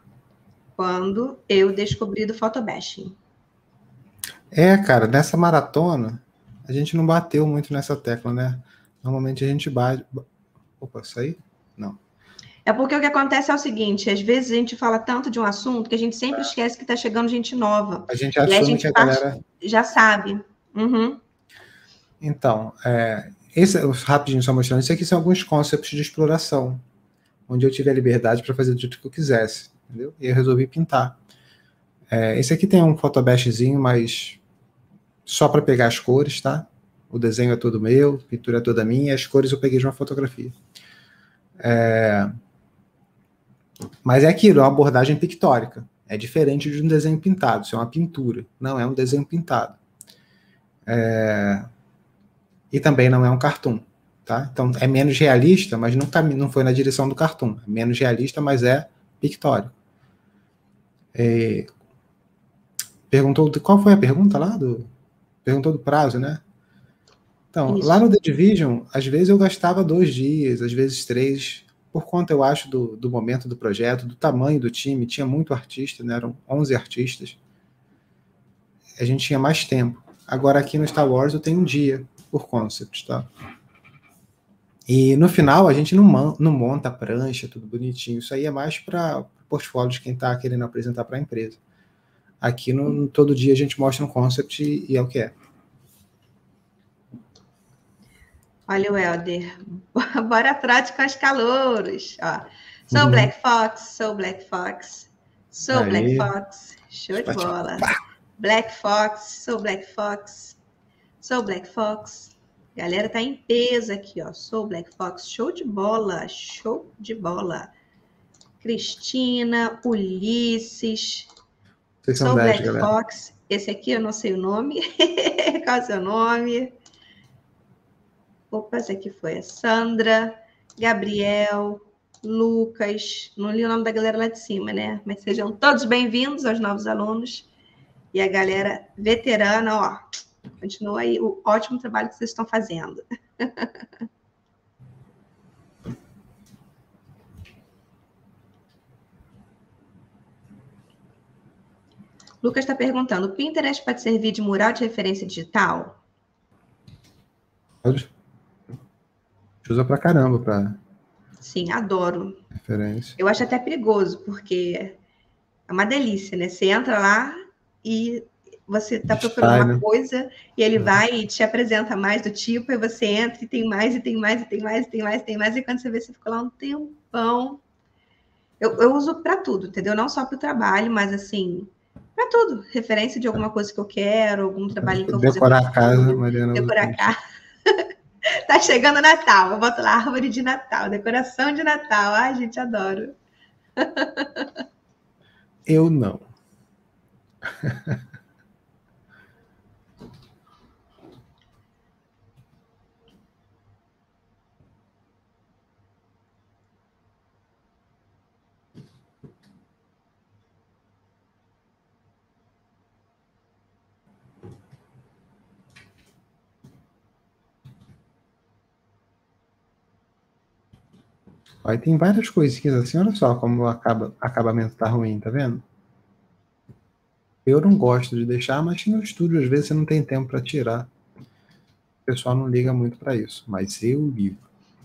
do photobashing. Cara, nessa maratona, a gente não bateu muito nessa tecla, né? Normalmente a gente bate... Opa, isso aí? Não. É porque o que acontece é o seguinte, às vezes a gente fala tanto de um assunto que a gente sempre esquece que está chegando gente nova. A gente assume que a galera... Já sabe. Uhum. Então, rapidinho só mostrando, isso aqui são alguns concepts de exploração, onde eu tive a liberdade para fazer do jeito que eu quisesse, entendeu? E eu resolvi pintar. Esse aqui tem um photobashzinho, mas só para pegar as cores, tá? O desenho é todo meu, a pintura é toda minha, as cores eu peguei de uma fotografia. Mas é aquilo, é uma abordagem pictórica. É diferente de um desenho pintado, isso é uma pintura, não é um desenho pintado. E também não é um cartoon, tá? Então é menos realista, mas não foi na direção do cartoon. É menos realista, mas é pictórico. Perguntou qual foi a pergunta lá? Perguntou do prazo, né? Então, isso. Lá no The Division, às vezes eu gastava 2 dias, às vezes 3, por conta, eu acho, do momento do projeto, do tamanho do time. Tinha muito artista, né? Eram 11 artistas. A gente tinha mais tempo. Agora, aqui no Star Wars, eu tenho um dia por concept, tá? E no final, a gente não monta a prancha, tudo bonitinho. Isso aí é mais para portfólio de quem está querendo apresentar para a empresa. Aqui, todo dia, a gente mostra um concept e é o que é. Olha o Helder. Bora trote com as calouros. Ó. Sou Black Fox, sou Black Fox. Sou Aí. Black Fox. Show de bola. Black Fox, sou Black Fox. Sou Black Fox. Galera tá em peso aqui, ó. Sou Black Fox. Show de bola. Show de bola. Cristina, Ulisses. Sou Black galera. Fox. Esse aqui eu não sei o nome. Qual é o seu nome? Opa, esse aqui foi a Sandra, Gabriel, Lucas. Não li o nome da galera lá de cima, né? Mas sejam todos bem-vindos aos novos alunos. E a galera veterana, ó, continua aí o ótimo trabalho que vocês estão fazendo. Lucas está perguntando, o Pinterest pode servir de mural de referência digital? Pode. Usa pra caramba pra... Sim, adoro. Referência. Eu acho até perigoso, porque é uma delícia, né? Você entra lá e você está procurando uma coisa e ele vai e te apresenta mais do tipo, e você entra e tem mais, e tem mais, e tem mais, e tem mais, e tem mais, e quando você vê, você fica lá um tempão. Eu uso para tudo, entendeu? Não só para o trabalho, mas assim, para tudo. Referência de alguma coisa que eu quero, algum trabalho que eu vou fazer. Decorar a casa, Mariana. Decorar a casa. Tá chegando Natal, eu boto lá árvore de Natal, decoração de Natal. Ai, gente, adoro. Eu não. Aí tem várias coisinhas assim, olha só como o acabamento tá ruim, tá vendo? Eu não gosto de deixar, mas no estúdio às vezes você não tem tempo para tirar. O pessoal não liga muito para isso, mas eu ligo.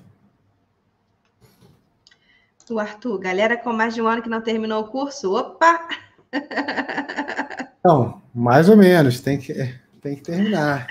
O Arthur, galera com mais de um ano que não terminou o curso, opa! Então, mais ou menos, tem que terminar.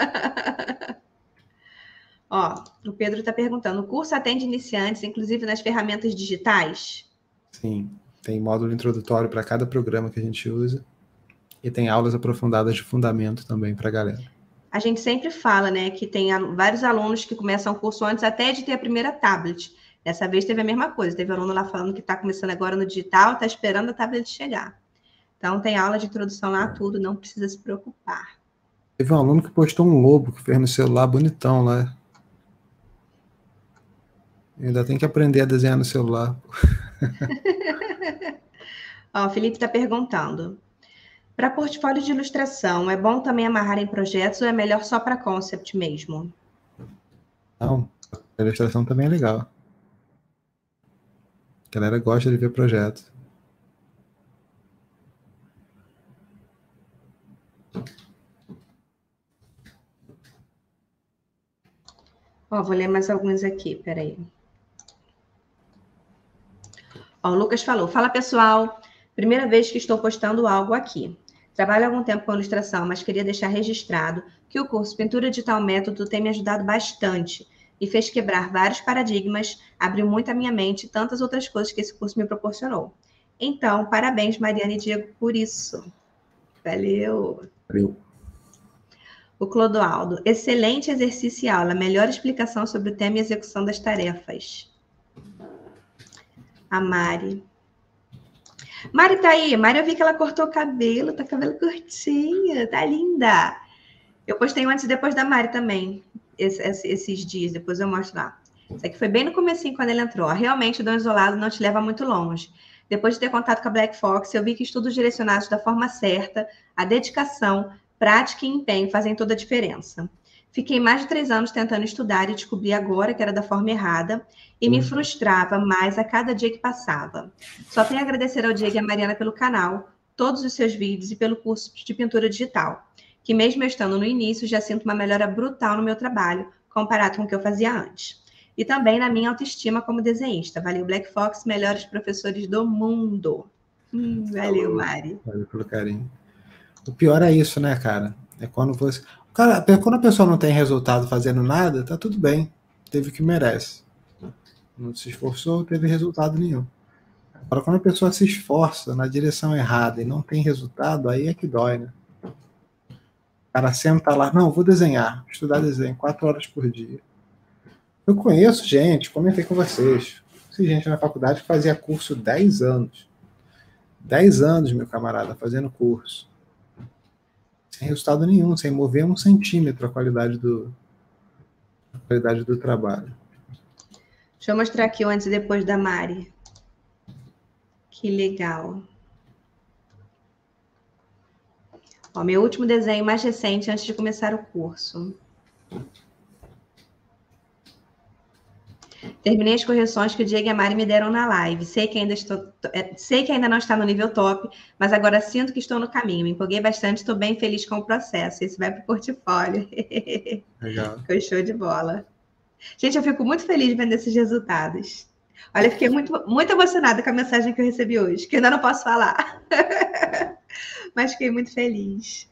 Ó, o Pedro está perguntando, o curso atende iniciantes, inclusive nas ferramentas digitais? Sim, tem módulo introdutório para cada programa que a gente usa e tem aulas aprofundadas de fundamento também para a galera. A gente sempre fala, né, que tem vários alunos que começam o curso antes até de ter a primeira tablet. Dessa vez teve a mesma coisa, teve aluno lá falando que está começando agora no digital, está esperando a tablet chegar. Então tem aula de introdução lá, tudo, não precisa se preocupar. Teve um aluno que postou um lobo que fez no celular bonitão lá. Ainda tem que aprender a desenhar no celular. Ó, o Felipe está perguntando. Para portfólio de ilustração, é bom também amarrar em projetos ou é melhor só para concept mesmo? Não, a ilustração também é legal. A galera gosta de ver projetos. Ó, vou ler mais alguns aqui, peraí. Ó, o Lucas falou, fala pessoal, primeira vez que estou postando algo aqui. Trabalho há algum tempo com ilustração, mas queria deixar registrado que o curso Pintura Digital Método tem me ajudado bastante e fez quebrar vários paradigmas, abriu muito a minha mente e tantas outras coisas que esse curso me proporcionou. Então, parabéns, Mariana e Diego, por isso. Valeu! Valeu. O Clodoaldo, excelente exercício e aula, melhor explicação sobre o tema e execução das tarefas. A Mari. Mari tá aí. Mari, eu vi que ela cortou o cabelo, tá com o cabelo curtinho, tá linda. Eu postei um antes e depois da Mari também, esses dias, depois eu mostro lá. Isso aqui foi bem no comecinho, quando ele entrou. Realmente, o dom isolado não te leva muito longe. Depois de ter contato com a Black Fox, eu vi que estudos direcionados da forma certa, a dedicação, prática e empenho fazem toda a diferença. Fiquei mais de 3 anos tentando estudar e descobri agora que era da forma errada e me frustrava mais a cada dia que passava. Só tenho a agradecer ao Diego e à Mariana pelo canal, todos os seus vídeos e pelo curso de pintura digital, que mesmo eu estando no início, já sinto uma melhora brutal no meu trabalho, comparado com o que eu fazia antes. e também na minha autoestima como desenhista. Valeu, Black Fox, melhores professores do mundo. Valeu, Mari. Valeu pelo carinho. O pior é isso, né, cara? É quando você... Cara, quando a pessoa não tem resultado fazendo nada, tá tudo bem. Teve o que merece. Não se esforçou, teve resultado nenhum. Agora, quando a pessoa se esforça na direção errada e não tem resultado, aí é que dói, né? O cara senta lá, não, vou desenhar, estudar desenho, 4 horas por dia. Eu conheço gente, comentei com vocês, gente na faculdade que fazia curso 10 anos. 10 anos, meu camarada, fazendo curso. Sem resultado nenhum, sem mover 1 centímetro a qualidade do trabalho. Deixa eu mostrar aqui o antes e depois da Mari. Que legal. Ó, meu último desenho mais recente antes de começar o curso. Terminei as correções que o Diego e a Mari me deram na live. Sei que ainda não está no nível top, mas agora sinto que estou no caminho. Me empolguei bastante, estou bem feliz com o processo. Esse vai para o portfólio. Legal. Ficou show de bola. Gente, eu fico muito feliz vendo esses resultados. Olha, eu fiquei muito, muito emocionada com a mensagem que eu recebi hoje, que eu ainda não posso falar. Mas fiquei muito feliz.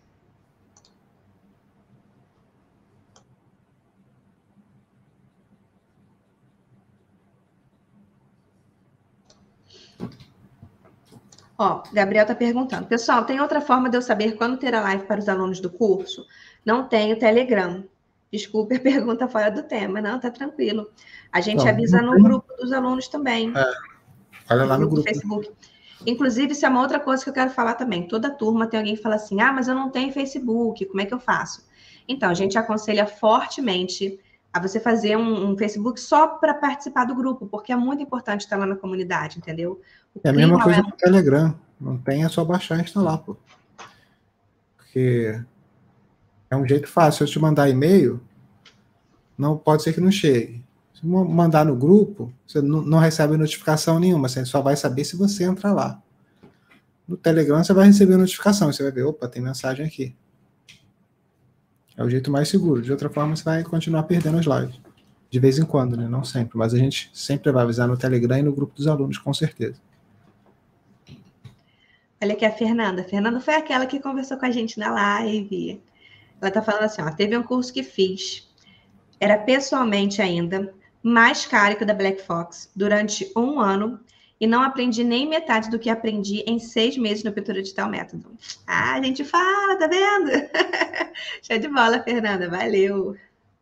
Ó, Gabriel está perguntando. Pessoal, tem outra forma de eu saber quando ter a live para os alunos do curso? Não tenho Telegram. Desculpe a pergunta fora do tema. Não, tá tranquilo. A gente avisa no grupo dos alunos também. Olha lá no grupo do Facebook. Inclusive, isso é uma outra coisa que eu quero falar também. Toda turma tem alguém que fala assim, mas eu não tenho Facebook, como é que eu faço? Então, a gente aconselha fortemente a você fazer um Facebook só para participar do grupo, porque é muito importante estar lá na comunidade, entendeu? É a mesma coisa no Telegram. Não tem, é só baixar e instalar, pô. Porque é um jeito fácil. Se eu te mandar e-mail, não pode ser que não chegue. Se mandar no grupo, você não recebe notificação nenhuma. Você só vai saber se você entrar lá. No Telegram, você vai receber notificação. Você vai ver, opa, tem mensagem aqui. É o jeito mais seguro. De outra forma, você vai continuar perdendo as lives. De vez em quando, né? Não sempre. Mas a gente sempre vai avisar no Telegram e no grupo dos alunos, com certeza. Olha aqui a Fernanda. A Fernanda foi aquela que conversou com a gente na live. Ela tá falando assim, ó, teve um curso que fiz. Era pessoalmente ainda, mais caro que o da Black Fox, durante 1 ano, e não aprendi nem metade do que aprendi em 6 meses no Pintura Digital Método. Ah, a gente fala, tá vendo? Show de bola, Fernanda, valeu.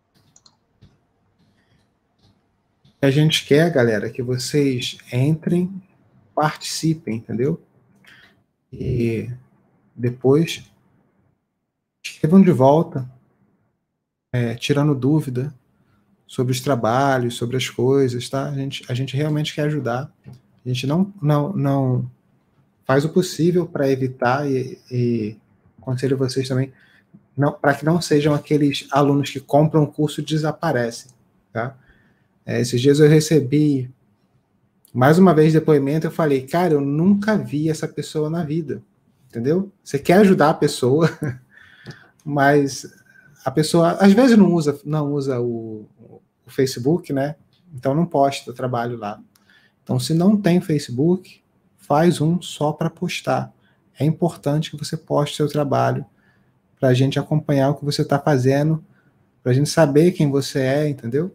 A gente quer, galera, que vocês entrem, participem, entendeu? E depois escrevam de volta, tirando dúvida sobre os trabalhos, sobre as coisas, tá? A gente realmente quer ajudar. A gente não faz o possível para evitar e aconselho vocês também, para que não sejam aqueles alunos que compram o curso e desaparecem, tá? Esses dias eu recebi mais uma vez depoimento, eu falei, cara, eu nunca vi essa pessoa na vida, entendeu? Você quer ajudar a pessoa, mas a pessoa às vezes não usa o Facebook, né? Então não posta o trabalho lá. Então, se não tem Facebook, faz um só para postar. É importante que você poste seu trabalho para a gente acompanhar o que você está fazendo, para a gente saber quem você é, entendeu?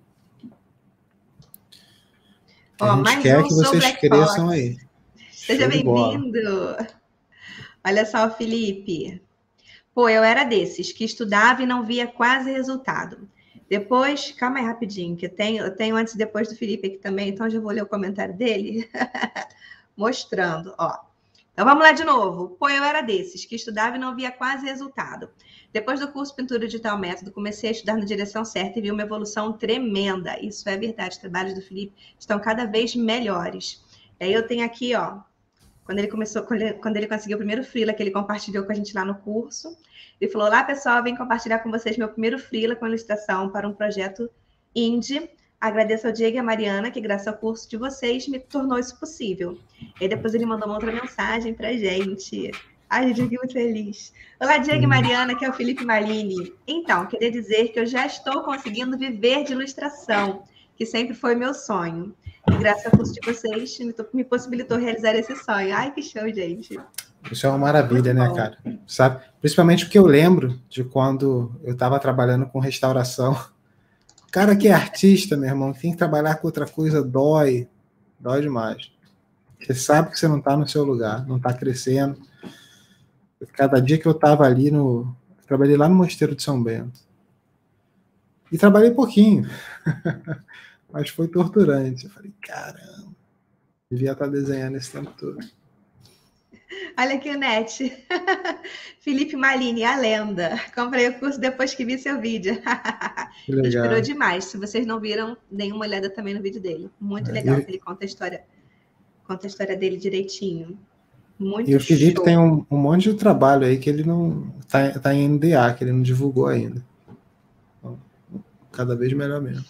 A gente quer que vocês cresçam aí. Seja bem-vindo. Olha só, Felipe. Pô, eu era desses que estudava e não via quase resultado. Depois, calma aí rapidinho, que eu tenho antes e depois do Felipe aqui também, então já vou ler o comentário dele. Mostrando, ó. Então vamos lá de novo. Pô, eu era desses que estudava e não via quase resultado. Depois do curso Pintura Digital Método, comecei a estudar na direção certa e vi uma evolução tremenda. Isso é verdade, os trabalhos do Felipe estão cada vez melhores. E aí eu tenho aqui, ó, quando ele conseguiu o primeiro freela que ele compartilhou com a gente lá no curso. Ele falou, olá pessoal, vim compartilhar com vocês meu primeiro freela com ilustração para um projeto indie. Agradeço ao Diego e a Mariana, que graças ao curso de vocês me tornou isso possível. E depois ele mandou uma outra mensagem pra gente. Ai, gente, eu fiquei muito feliz. Olá, Diego e Mariana, que é o Felipe Malini. Então, queria dizer que eu já estou conseguindo viver de ilustração. que sempre foi meu sonho. E graças ao curso de vocês, me possibilitou realizar esse sonho. Ai, que show, gente. Isso é uma maravilha, né, cara? Sabe? Principalmente porque eu lembro de quando eu estava trabalhando com restauração. O cara que é artista, meu irmão, tem que trabalhar com outra coisa, dói demais. Você sabe que você não está no seu lugar, não está crescendo. Cada dia que eu estava ali trabalhei lá no Mosteiro de São Bento. E trabalhei pouquinho. Mas foi torturante. Eu falei, caramba, devia estar desenhando esse tempo todo. Olha aqui o Net. Felipe Malini, a lenda. Comprei o curso depois que vi seu vídeo. Inspirou demais. Se vocês não viram, deem uma olhada também no vídeo dele. Muito legal, que ele conta a história dele direitinho. Muito show. E o Felipe tem um monte de trabalho aí que ele não tá em NDA, que ele não divulgou ainda. Então, cada vez melhor mesmo.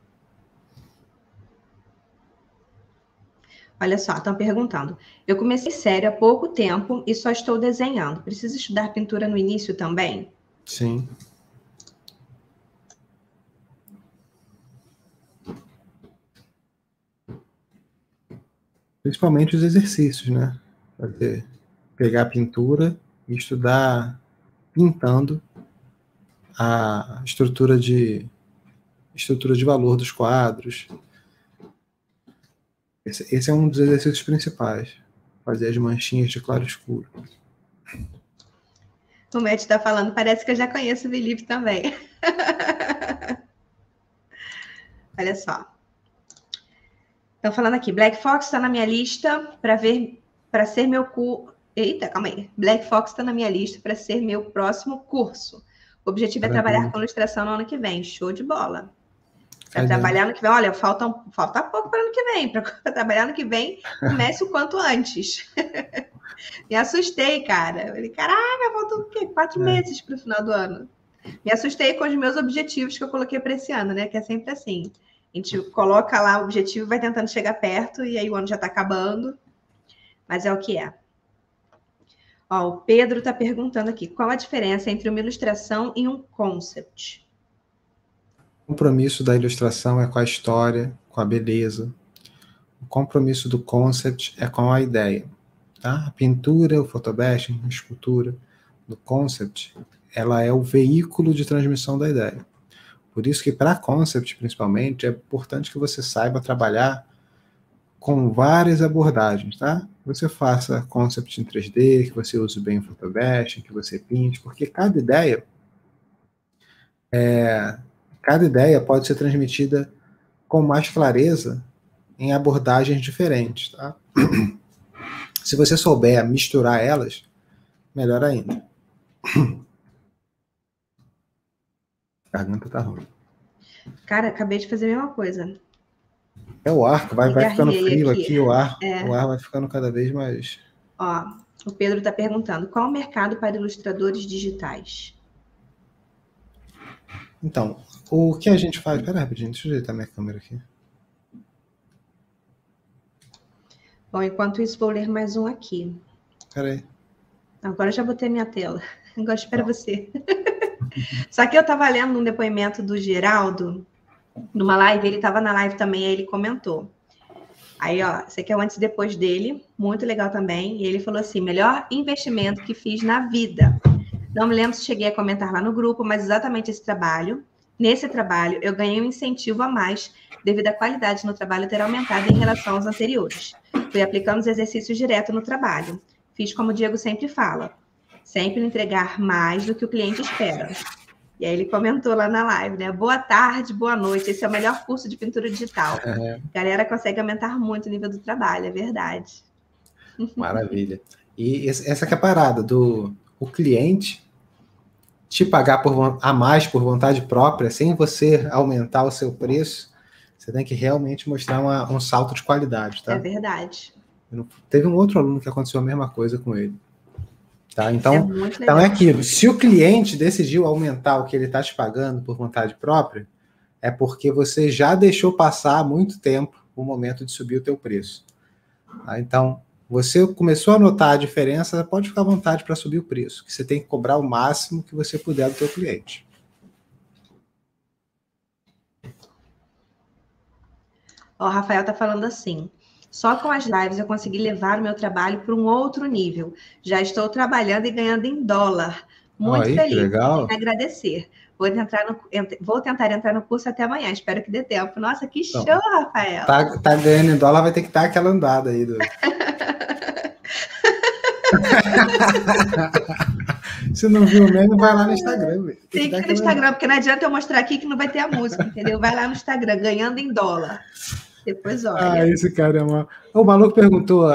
Olha só, estão perguntando. Eu comecei sério há pouco tempo e só estou desenhando. Preciso estudar pintura no início também? Sim. Principalmente os exercícios, né? Pegar a pintura e estudar pintando a estrutura de valor dos quadros. Esse é um dos exercícios principais. Fazer as manchinhas de claro escuro. O Matt está falando, parece que eu já conheço o Felipe também. Olha só. Estão falando aqui, Black Fox está na minha lista para ser meu curso. Eita, calma aí. Black Fox está na minha lista para ser meu próximo curso. O objetivo é trabalhar com ilustração no ano que vem. Show de bola. Para trabalhar no que vem, olha, falta pouco para o ano que vem. Para trabalhar no que vem, comece o quanto antes. Me assustei, cara. Eu falei, caraca, faltam o quê? 4 meses para o final do ano. Me assustei com os meus objetivos que eu coloquei para esse ano, né? Que é sempre assim. A gente coloca lá o objetivo, vai tentando chegar perto, e aí o ano já está acabando. Mas é o que é. Ó, o Pedro está perguntando aqui, qual a diferença entre uma ilustração e um concept? O compromisso da ilustração é com a história, com a beleza. O compromisso do concept é com a ideia. Tá? A pintura, o photobashing, a escultura do concept, ela é o veículo de transmissão da ideia. Por isso que para concept, principalmente, é importante que você saiba trabalhar com várias abordagens, tá? Que você faça concept em 3D, que você use bem o photobashing, que você pinte, porque cada ideia pode ser transmitida com mais clareza em abordagens diferentes, tá? Se você souber misturar elas, melhor ainda. A garganta tá ruim. Cara, acabei de fazer a mesma coisa. É o ar, vai ficando frio aqui o ar vai ficando cada vez mais... Ó, o Pedro está perguntando, qual o mercado para ilustradores digitais? Então, o que a gente faz... Pera rapidinho, deixa eu ajeitar minha câmera aqui. Bom, enquanto isso, vou ler mais um aqui. Pera aí. Agora eu já botei minha tela. Agora espera você. Só que eu estava lendo um depoimento do Geraldo, numa live, ele estava na live também, aí ele comentou. Aí, ó, esse aqui é o antes e depois dele, muito legal também. E ele falou assim, melhor investimento que fiz na vida. Não me lembro se cheguei a comentar lá no grupo, mas exatamente esse trabalho. Nesse trabalho, eu ganhei um incentivo a mais, devido à qualidade no trabalho ter aumentado em relação aos anteriores. Fui aplicando os exercícios direto no trabalho. Fiz como o Diego sempre fala, sempre entregar mais do que o cliente espera. E aí ele comentou lá na live, né? Boa tarde, boa noite. Esse é o melhor curso de pintura digital. Galera consegue aumentar muito o nível do trabalho, é verdade. Maravilha. E essa que é a parada o cliente te pagar a mais por vontade própria, sem você aumentar o seu preço, você tem que realmente mostrar um salto de qualidade, tá? É verdade. Teve um outro aluno que aconteceu a mesma coisa com ele. Tá? Então é aquilo. Se o cliente decidiu aumentar o que ele está te pagando por vontade própria, é porque você já deixou passar há muito tempo o momento de subir o teu preço. Tá? Então, você começou a notar a diferença, pode ficar à vontade para subir o preço, que você tem que cobrar o máximo que você puder do teu cliente. Ó, o Rafael tá falando assim: só com as lives eu consegui levar o meu trabalho para um outro nível. Já estou trabalhando e ganhando em dólar. Muito Aí, que feliz. Tenho que legal. agradecer. Vou tentar entrar no curso até amanhã. Espero que dê tempo. Nossa, que show, Então, Rafael. tá ganhando em dólar, vai ter que dar aquela andada aí. Se não viu o meme, vai lá no Instagram. Véio. Tem que ir no Instagram, porque não adianta eu mostrar aqui que não vai ter a música, entendeu? Vai lá no Instagram, ganhando em dólar. Depois olha. Esse cara é uma... O maluco perguntou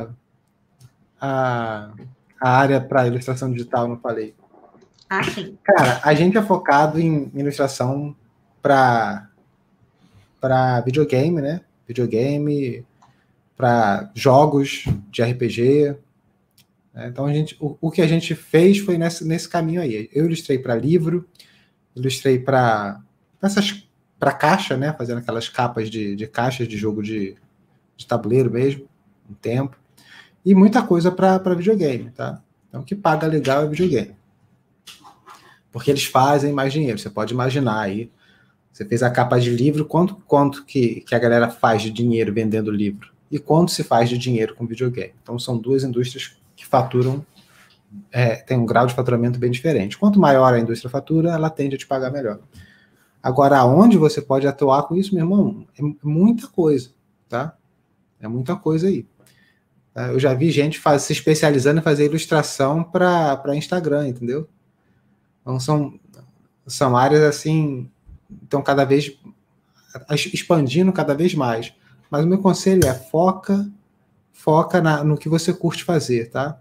a área para ilustração digital, não falei. Ah, sim. Cara, a gente é focado em ilustração para videogame, né? Videogame, para jogos de RPG. Né? Então, o que a gente fez foi nesse caminho aí. Eu ilustrei para livro, ilustrei para caixa, né? Fazendo aquelas capas de caixas de jogo de tabuleiro mesmo, um tempo. E muita coisa para videogame, tá? Então, o que paga legal é videogame. Porque eles fazem mais dinheiro. Você pode imaginar aí. Você fez a capa de livro, quanto que a galera faz de dinheiro vendendo livro? E quanto se faz de dinheiro com videogame? Então, são duas indústrias que faturam, tem um grau de faturamento bem diferente. Quanto maior a indústria fatura, ela tende a te pagar melhor. Agora, aonde você pode atuar com isso, meu irmão? É muita coisa, tá? É muita coisa aí. Eu já vi gente se especializando em fazer ilustração para Instagram, entendeu? Então, são áreas assim, estão cada vez expandindo cada vez mais. Mas o meu conselho é foca no que você curte fazer, tá?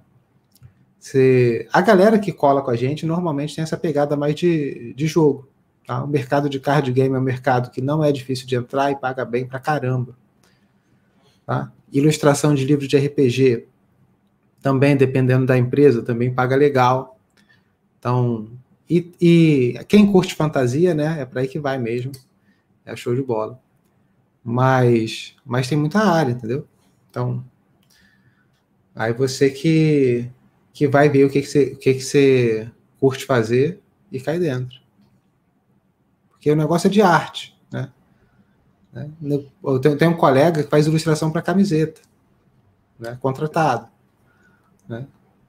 A galera que cola com a gente normalmente tem essa pegada mais de jogo. Tá? O mercado de card game é um mercado que não é difícil de entrar e paga bem pra caramba. Tá? Ilustração de livro de RPG também, dependendo da empresa, também paga legal. Então, e quem curte fantasia, né? É para aí que vai mesmo. É show de bola. Mas tem muita área, entendeu? Então, aí você que vai ver o que você curte fazer e cai dentro. Porque o negócio é de arte, né? Eu tenho um colega que faz ilustração para camiseta, né? Contratado, né?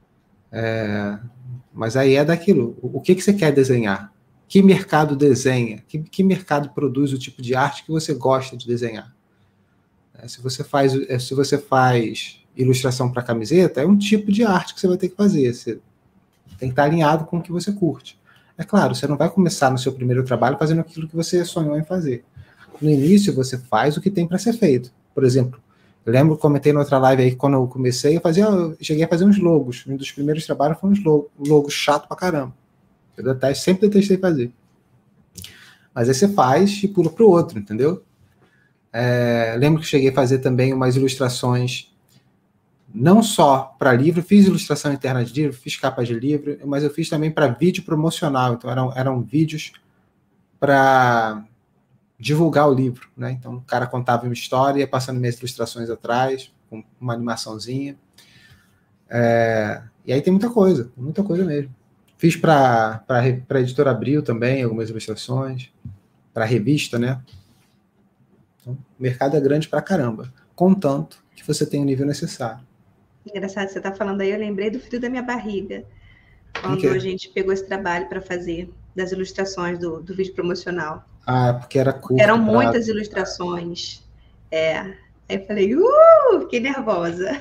Mas aí é daquilo. O que você quer desenhar? Que mercado desenha? Que mercado produz o tipo de arte que você gosta de desenhar? Se você faz ilustração para camiseta, é um tipo de arte que você vai ter que fazer. Você tem que estar alinhado com o que você curte. É claro, você não vai começar no seu primeiro trabalho fazendo aquilo que você sonhou em fazer. No início, você faz o que tem para ser feito. Por exemplo, eu lembro, comentei na outra live aí, que quando eu comecei, eu cheguei a fazer uns logos. Um dos primeiros trabalhos foi uns logos chato pra caramba. Eu sempre detestei fazer. Mas aí você faz e pula pro outro, entendeu? Lembro que cheguei a fazer também umas ilustrações, não só para livro, fiz ilustração interna de livro, fiz capa de livro, mas eu fiz também para vídeo promocional. Então eram vídeos para divulgar o livro, né? Então o cara contava uma história, ia passando minhas ilustrações atrás, com uma animaçãozinha. E aí tem muita coisa mesmo. Fiz para a editora Abril também algumas ilustrações, para a revista, né? Então, o mercado é grande pra caramba, contanto que você tem o nível necessário. Engraçado, você está falando aí, eu lembrei do frio da minha barriga, quando a gente pegou esse trabalho para fazer das ilustrações do vídeo promocional. Porque era curto. Eram muitas ilustrações. Aí eu falei, fiquei nervosa.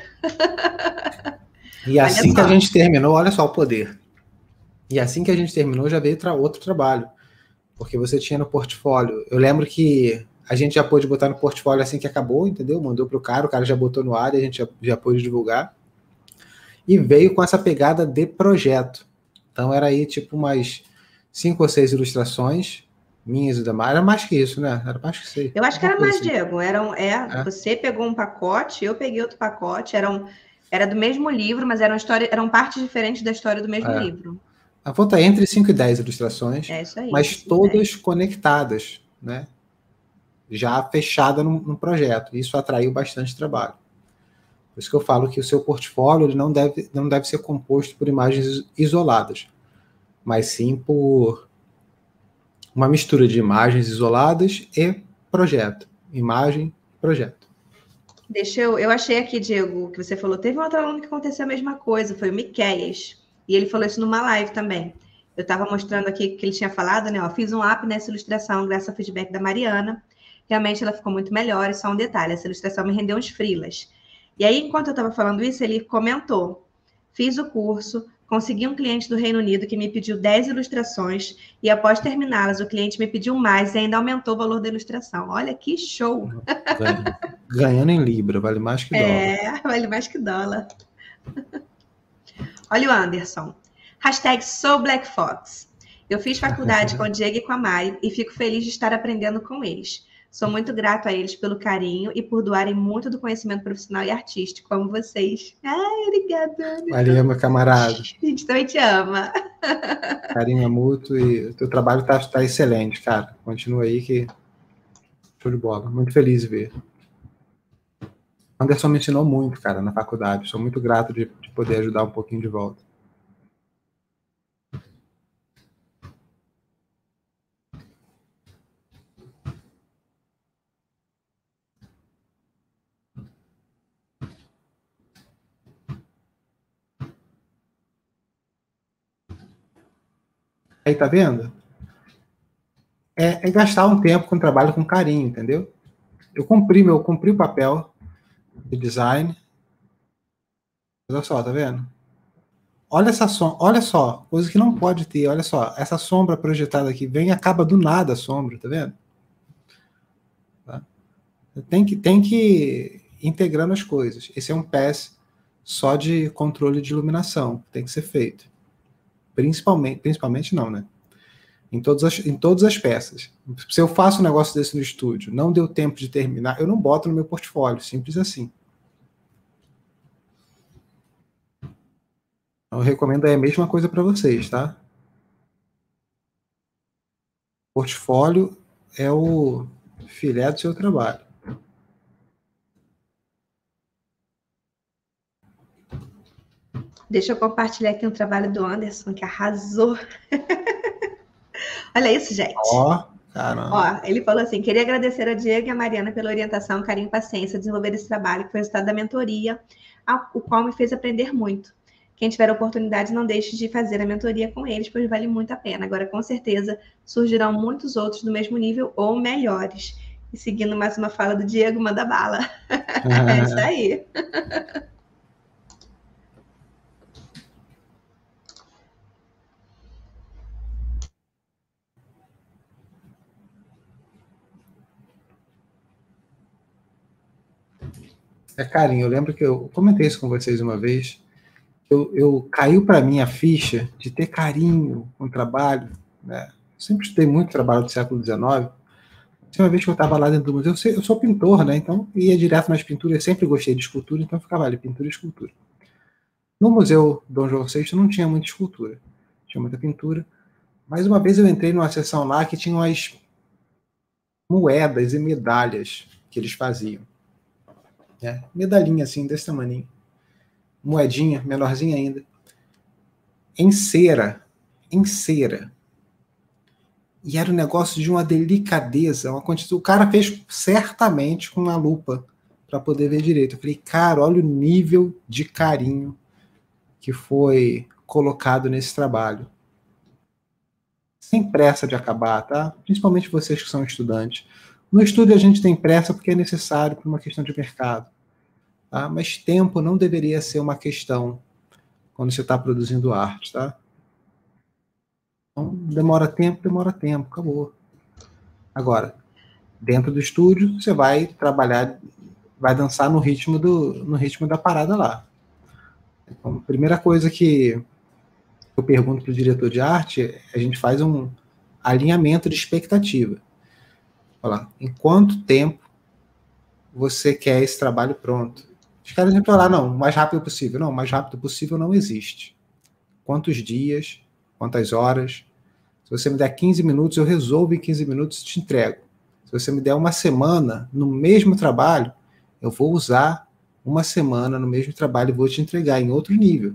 E assim que a gente terminou, olha só o poder. E assim que a gente terminou, já veio outro trabalho. Porque você tinha no portfólio. Eu lembro que a gente já pôde botar no portfólio assim que acabou, entendeu? Mandou pro cara, o cara já botou no ar e a gente já pôde divulgar. E veio com essa pegada de projeto. Então era aí tipo umas 5 ou 6 ilustrações minhas e da Mara. Era mais que isso, né? Era mais que 6. Eu acho que era mais, assim. Diego. Você pegou um pacote, eu peguei outro pacote. Era do mesmo livro, mas eram partes diferentes da história do mesmo livro. A volta é entre 5 e 10 ilustrações, isso aí, mas todas conectadas, né? Já fechada num projeto. Isso atraiu bastante trabalho. Por isso que eu falo que o seu portfólio ele não deve ser composto por imagens isoladas, mas sim por uma mistura de imagens isoladas e projeto. Imagem, projeto. Eu achei aqui, Diego, que você falou, teve um outro aluno que aconteceu a mesma coisa, foi o Miquéias, e ele falou isso numa live também. Eu estava mostrando aqui que ele tinha falado, né? Ó, fiz um app nessa ilustração, graças ao feedback da Mariana. Realmente ela ficou muito melhor, e só um detalhe, essa ilustração me rendeu uns freelas. E aí, enquanto eu estava falando isso, ele comentou, fiz o curso, consegui um cliente do Reino Unido que me pediu 10 ilustrações e após terminá-las, o cliente me pediu mais e ainda aumentou o valor da ilustração. Olha que show! Ganhando em Libra, vale mais que dólar. Vale mais que dólar. Olha o Anderson. Hashtag #SouBlackFox. Eu fiz faculdade com o Diego e com a Mari e fico feliz de estar aprendendo com eles. Sou muito grato a eles pelo carinho e por doarem muito do conhecimento profissional e artístico, como vocês. Ai, obrigada. Valeu, meu camarada. A gente também te ama. Carinho é mútuo e o teu trabalho tá excelente, cara. Continua aí que show de bola. Muito feliz de ver. Anderson me ensinou muito, cara, na faculdade. Sou muito grato de poder ajudar um pouquinho de volta. Aí, tá vendo? É gastar um tempo com trabalho com carinho, entendeu? Eu cumpri o papel de design. Olha só, tá vendo? Olha essa sombra, olha só, coisa que não pode ter, olha só, essa sombra projetada aqui vem e acaba do nada a sombra, tá vendo? Tá? Tem que ir integrando as coisas. Esse é um pass só de controle de iluminação, tem que ser feito. Principalmente não, né? Em todas as peças. Se eu faço um negócio desse no estúdio, não deu tempo de terminar, eu não boto no meu portfólio, simples assim. Eu recomendo aí a mesma coisa para vocês, tá? Portfólio é o filé do seu trabalho. Deixa eu compartilhar aqui um trabalho do Anderson, que arrasou. Olha isso, gente. Ó, caramba. Ó, ele falou assim, queria agradecer a Diego e a Mariana pela orientação, carinho e paciência, desenvolver esse trabalho, que foi o resultado da mentoria, o qual me fez aprender muito. Quem tiver a oportunidade, não deixe de fazer a mentoria com eles, pois vale muito a pena. Agora, com certeza, surgirão muitos outros do mesmo nível ou melhores. E seguindo mais uma fala do Diego, manda bala. É isso aí. É carinho. Eu lembro que eu comentei isso com vocês uma vez. Caiu para mim a ficha de ter carinho com o trabalho, né? Sempre estudei muito trabalho do século XIX. Uma vez que eu estava lá dentro do museu, eu sou pintor, né? Então ia direto nas pinturas, eu sempre gostei de escultura, então ficava ali, pintura e escultura. No Museu Dom João VI não tinha muita escultura, tinha muita pintura. Mas uma vez eu entrei numa seção lá que tinha umas moedas e medalhas que eles faziam. Né? Medalhinha assim, desse tamanho. Moedinha, menorzinha ainda. Em cera. E era um negócio de uma delicadeza, uma quantidade. O cara fez certamente com uma lupa para poder ver direito. Eu falei, cara, olha o nível de carinho que foi colocado nesse trabalho. Sem pressa de acabar, tá? Principalmente vocês que são estudantes. No estudo a gente tem pressa porque é necessário por uma questão de mercado. Tá? Mas tempo não deveria ser uma questão quando você está produzindo arte, tá? Então, demora tempo, acabou. Agora, dentro do estúdio, você vai trabalhar, vai dançar no ritmo da parada lá. Então, a primeira coisa que eu pergunto para o diretor de arte, a gente faz um alinhamento de expectativa. Olha, em quanto tempo você quer esse trabalho pronto? Os caras vão falar, não, o mais rápido possível. Não, o mais rápido possível não existe. Quantos dias, quantas horas? Se você me der 15 minutos, eu resolvo em 15 minutos e te entrego. Se você me der uma semana no mesmo trabalho, eu vou usar uma semana no mesmo trabalho e vou te entregar em outro nível.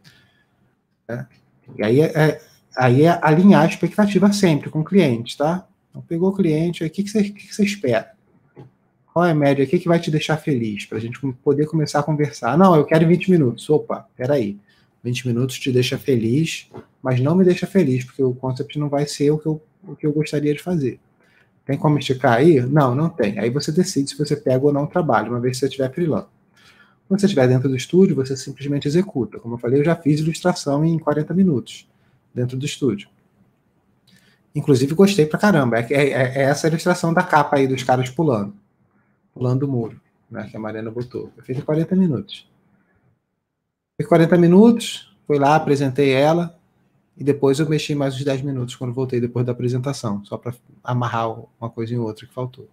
E aí é alinhar a expectativa sempre com o cliente, tá? Então, pegou o cliente, o que você espera? Qual é a média? O que vai te deixar feliz? Para a gente poder começar a conversar. Não, eu quero 20 minutos. Opa, peraí. 20 minutos te deixa feliz, mas não me deixa feliz, porque o concept não vai ser o que eu gostaria de fazer. Tem como esticar aí? Não, não tem. Aí você decide se você pega ou não o trabalho, uma vez que você estiver freelance. Quando você estiver dentro do estúdio, você simplesmente executa. Como eu falei, eu já fiz ilustração em 40 minutos dentro do estúdio. Inclusive, gostei pra caramba. É essa ilustração da capa aí dos caras pulando o muro, né, que a Mariana botou. Eu fiz em 40 minutos. Fiz 40 minutos, fui lá, apresentei ela, e depois eu mexi mais uns 10 minutos quando voltei depois da apresentação, só para amarrar uma coisa em outra que faltou.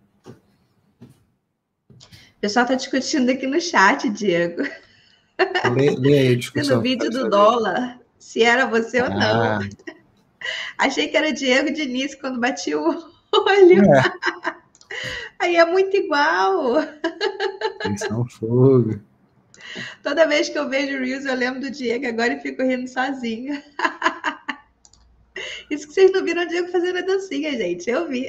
O pessoal está discutindo aqui no chat, Diego. Lê aí a discussão. No vídeo do dólar, se era você ou não. Ah, Achei que era o Diego de início quando bati o olho. é. Aí é muito igual. Eles são fogo. Toda vez que eu vejo Reels, eu lembro do Diego agora e fico rindo sozinha. Isso que vocês não viram o Diego fazendo a dancinha, gente. Eu vi.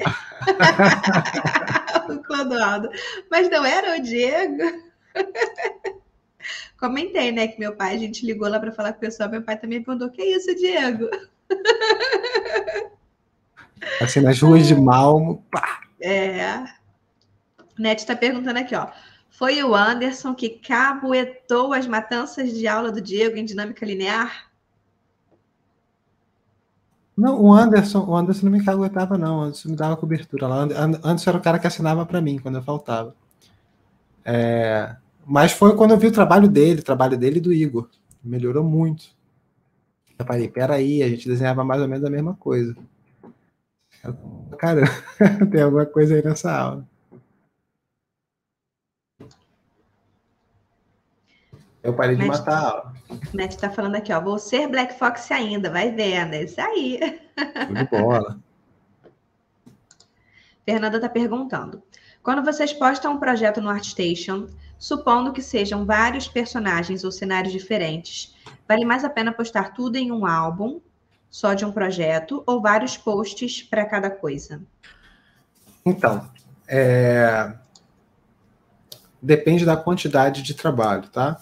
O Clodoaldo. Mas não era o Diego. Comentei, né, que meu pai, a gente ligou lá para falar com o pessoal, meu pai também perguntou, que é isso, Diego? Assim, nas ruas de Malmo, pá. É. Net tá perguntando aqui, ó. Foi o Anderson que cabuetou as matanças de aula do Diego em dinâmica linear? Não, o Anderson não me caguetava, não. O Anderson me dava cobertura lá. Anderson era o cara que assinava para mim quando eu faltava. Mas foi quando eu vi o trabalho dele e do Igor. Melhorou muito. Eu falei, peraí, a gente desenhava mais ou menos a mesma coisa. Caramba, tem alguma coisa aí nessa aula. Eu parei de matar a aula. O Net tá falando aqui, ó. Vou ser Black Fox ainda, vai vendo. É isso aí. Show de bola. Fernanda tá perguntando. Quando vocês postam um projeto no ArtStation, supondo que sejam vários personagens ou cenários diferentes, vale mais a pena postar tudo em um álbum, só de um projeto, ou vários posts para cada coisa? Então, depende da quantidade de trabalho, tá?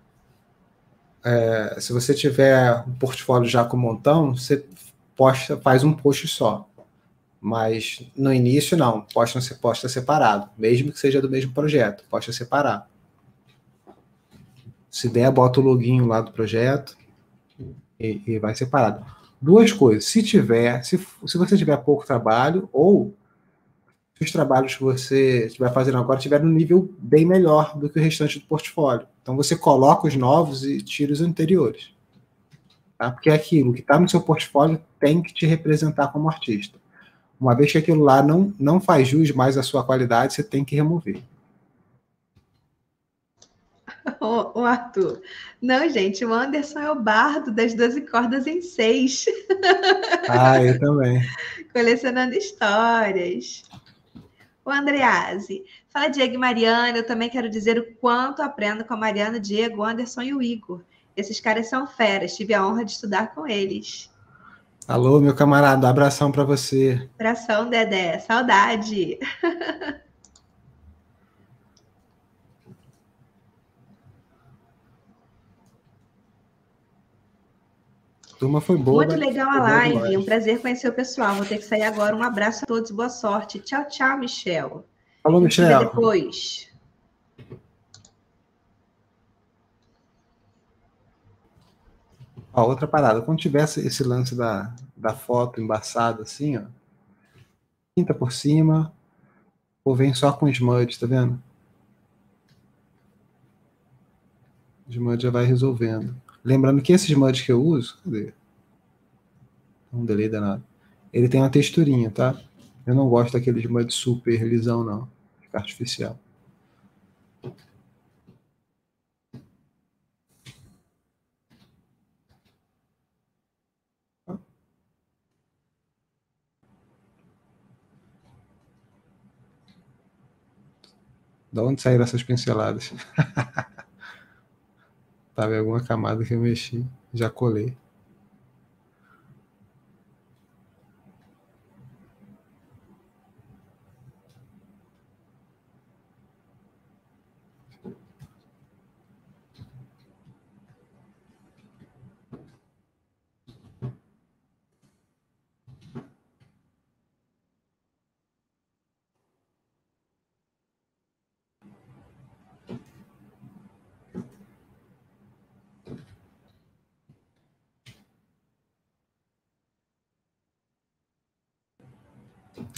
Se você tiver um portfólio já com um montão, você faz um post só. Mas no início, não. Você posta separado. Mesmo que seja do mesmo projeto, posta separado. Se der, bota o login lá do projeto e vai separado. Duas coisas. Se você tiver pouco trabalho, ou se os trabalhos que você estiver fazendo agora estiverem no nível bem melhor do que o restante do portfólio. Então você coloca os novos e tira os anteriores. Tá? Porque aquilo que está no seu portfólio tem que te representar como artista. Uma vez que aquilo lá não faz jus mais à sua qualidade, você tem que remover. Ô, Arthur. Não, gente, o Anderson é o bardo das 12 cordas em 6. Ah, eu também. Colecionando histórias. O Andreazzi. Fala, Diego e Mariana. Eu também quero dizer o quanto aprendo com a Mariana, Diego, Anderson e o Igor. Esses caras são feras. Tive a honra de estudar com eles. Alô, meu camarada. Abração para você. Abração, Dedé. Saudade. A turma foi boa. Muito legal a live. Um prazer conhecer o pessoal. Vou ter que sair agora. Um abraço a todos. Boa sorte. Tchau, tchau, Michel. Falou, Michel. Se vê depois. Ó, outra parada. Quando tivesse esse lance da foto embaçada assim, ó, pinta por cima, ou vem só com smudge, tá vendo? O smudge já vai resolvendo. Lembrando que esse smudge que eu uso, cadê? Um delay danado. Ele tem uma texturinha, tá? Eu não gosto daquele smudge super lisão, não. Fica artificial. Da onde saíram essas pinceladas? Tava em alguma camada que eu mexi, já colei.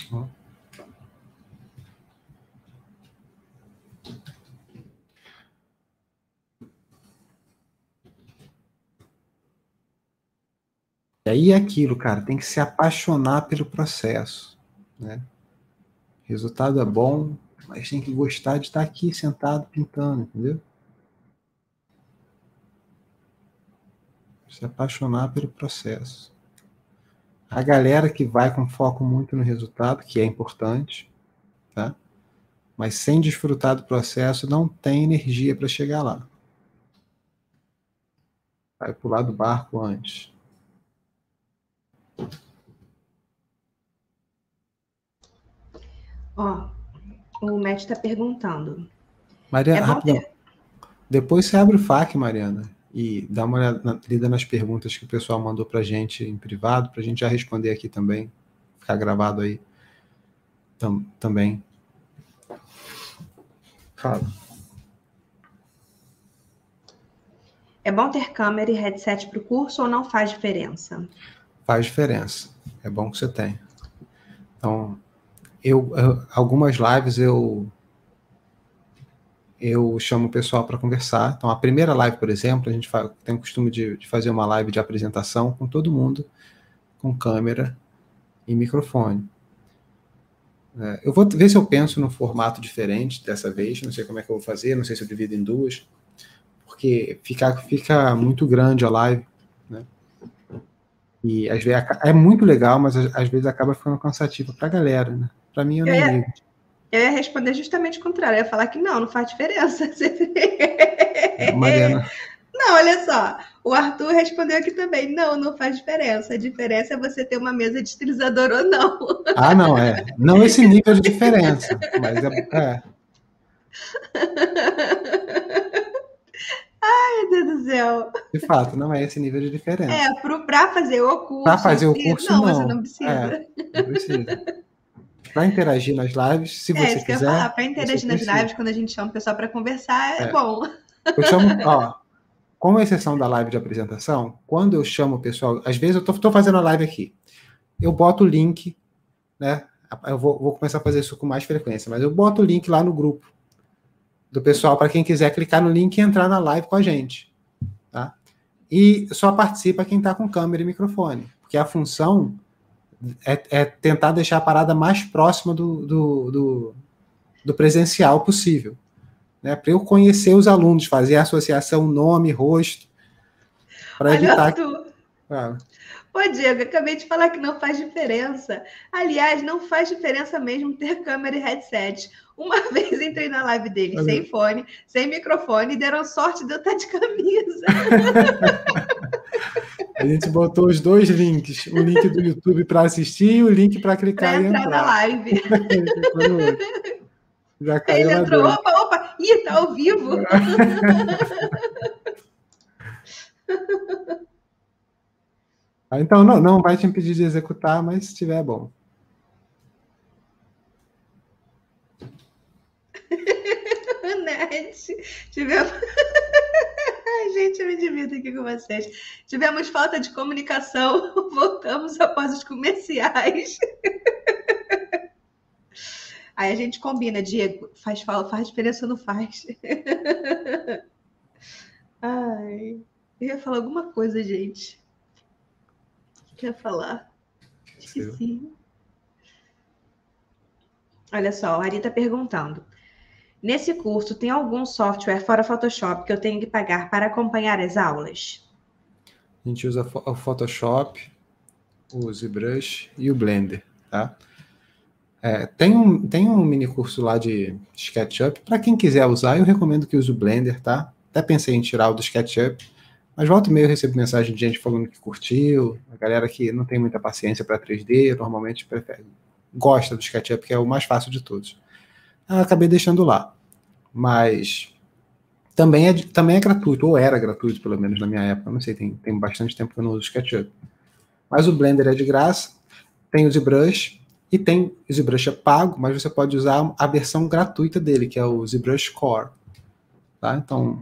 E aí é aquilo, cara, tem que se apaixonar pelo processo, né? O resultado é bom, mas tem que gostar de estar aqui sentado pintando, entendeu? Se apaixonar pelo processo. A galera que vai com foco muito no resultado, que é importante, tá? Mas sem desfrutar do processo, não tem energia para chegar lá. Vai pular do barco antes. Ó, o Matt está perguntando. Mariana, rapidão. Depois você abre o FAQ, Mariana, e dá uma olhada, lida nas perguntas que o pessoal mandou para a gente em privado, para a gente já responder aqui também, ficar gravado aí também. Fala. É bom ter câmera e headset para o curso ou não faz diferença? Faz diferença. É bom que você tenha. Então, algumas lives eu chamo o pessoal para conversar. Então, a primeira live, por exemplo, a gente tem o costume de fazer uma live de apresentação com todo mundo, com câmera e microfone. Eu vou ver se eu penso num formato diferente dessa vez, não sei como é que eu vou fazer, não sei se eu divido em duas, porque fica muito grande a live, né? E às vezes é muito legal, mas às vezes acaba ficando cansativo para a galera, né? Para mim, eu não ligo. Eu ia responder justamente o contrário, eu ia falar que não faz diferença. Mariana. Não, olha só, o Arthur respondeu aqui também, não faz diferença. A diferença é você ter uma mesa de estilizador ou não. Ah, não, é. Não esse nível de diferença, mas é. Ai, meu Deus do céu. De fato, não é esse nível de diferença. Para fazer o curso. Para fazer o curso, não. Você não precisa. Não precisa. Para interagir nas lives, se você isso quiser. Que eu ia falar, para interagir nas lives, quando a gente chama o pessoal para conversar, é bom. Eu chamo, com exceção da live de apresentação, quando eu chamo o pessoal, às vezes eu estou fazendo a live aqui, eu boto o link, né? Eu vou começar a fazer isso com mais frequência, mas eu boto o link lá no grupo do pessoal para quem quiser clicar no link e entrar na live com a gente, tá? E só participa quem está com câmera e microfone, porque a função é tentar deixar a parada mais próxima do presencial possível, né? Para eu conhecer os alunos, fazer a associação nome, rosto, para evitar... Ô, Diego, acabei de falar que não faz diferença. Aliás, não faz diferença mesmo ter câmera e headset. Uma vez entrei na live dele sem fone, sem microfone, e deram sorte de eu estar de camisa. A gente botou os dois links, o link do YouTube para assistir e o link para clicar e entrar na live. Já caiu. Ele entrou, opa, ih, tá ao vivo. Então, não vai te impedir de executar, mas se tiver, bom. Net, tivemos... Gente, eu me divido aqui com vocês. Tivemos falta de comunicação, voltamos após os comerciais. Aí a gente combina, Diego, faz diferença ou não faz? Ai, eu ia falar alguma coisa, gente. O que eu ia falar? Esqueci. Olha só, a Ari tá perguntando. Nesse curso, tem algum software fora Photoshop que eu tenho que pagar para acompanhar as aulas? A gente usa o Photoshop, o ZBrush e o Blender, tá? Tem um mini curso lá de SketchUp. Para quem quiser usar, eu recomendo que use o Blender, tá? Até pensei em tirar o do SketchUp, mas volta e meia eu recebo mensagem de gente falando que curtiu, a galera que não tem muita paciência para 3D, normalmente gosta do SketchUp, que é o mais fácil de todos. Eu acabei deixando lá, mas também é gratuito, ou era gratuito, pelo menos na minha época, não sei, tem bastante tempo que eu não uso SketchUp. Mas o Blender é de graça, tem o ZBrush, e tem o ZBrush é pago, mas você pode usar a versão gratuita dele, que é o ZBrush Core. Tá? Então,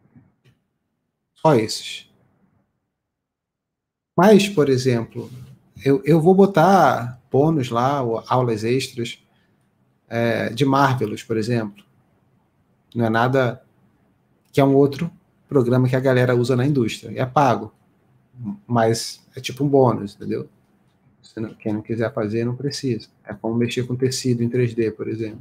só esses. Mas, por exemplo, eu vou botar bônus lá, ou aulas extras, de Marvelous, por exemplo. Não é nada que é um outro programa que a galera usa na indústria. É pago, mas é tipo um bônus, entendeu? Quem não quiser fazer, não precisa. É como mexer com tecido em 3D, por exemplo.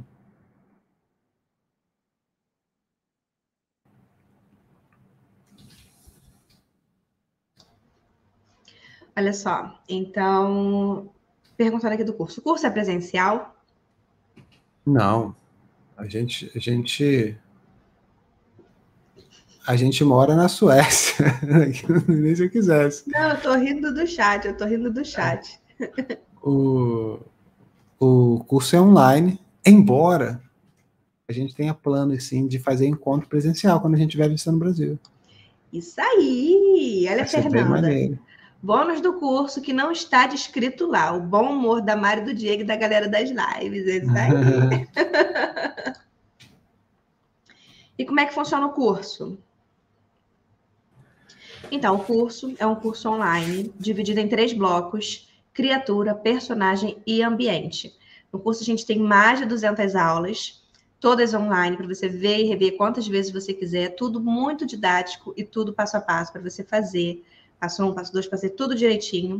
Olha só, então, perguntando aqui do curso. O curso é presencial? Não. A gente mora na Suécia. Nem se eu quisesse. Não, eu tô rindo do chat, O curso é online, embora a gente tenha plano, sim, de fazer encontro presencial quando a gente estiver visitando o Brasil. Isso aí! Olha, Vai ser bem Fernanda. maneiro. Bônus do curso que não está descrito lá. O bom humor da Mari, do Diego e da galera das lives. É isso aí. E como é que funciona o curso? Então, o curso é um curso online, dividido em 3 blocos: criatura, personagem e ambiente. No curso a gente tem mais de 200 aulas, todas online, para você ver e rever quantas vezes você quiser, tudo muito didático e tudo passo a passo para você fazer. Passo 1, passo 2, fazer tudo direitinho.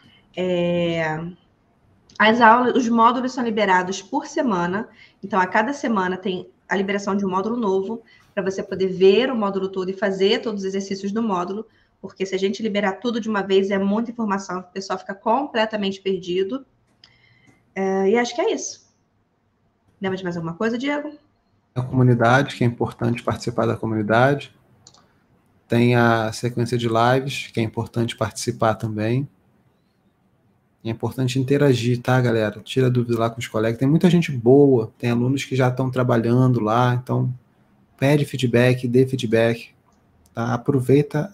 As aulas, os módulos são liberados por semana, então a cada semana tem a liberação de um módulo novo, para você poder ver o módulo todo e fazer todos os exercícios do módulo, porque se a gente liberar tudo de uma vez, é muita informação, o pessoal fica completamente perdido. E acho que é isso. Lembra de mais alguma coisa, Diego? A comunidade, que é importante participar da comunidade. Tem a sequência de lives, que é importante participar também. É importante interagir, tá, galera? Tira dúvida lá com os colegas. Tem muita gente boa, tem alunos que já estão trabalhando lá, então pede feedback, dê feedback, tá? Aproveita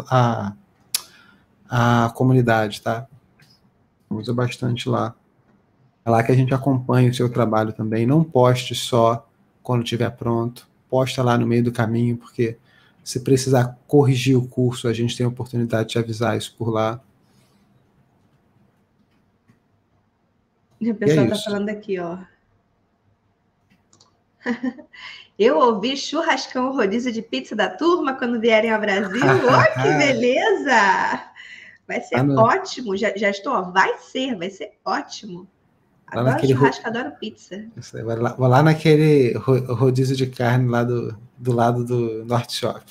a comunidade, tá? Usa bastante lá. É lá que a gente acompanha o seu trabalho também. Não poste só quando estiver pronto. Posta lá no meio do caminho, porque se precisar corrigir o curso, a gente tem a oportunidade de avisar isso por lá. O pessoal está falando aqui, ó. Eu ouvi churrascão, rodízio de pizza da turma quando vierem ao Brasil. Oh, que beleza! Vai ser ótimo. Já estou, ó. Vai ser ótimo. Adoro churrasco, adoro pizza. Vou lá naquele rodízio de carne lá do lado do Norte Shopping.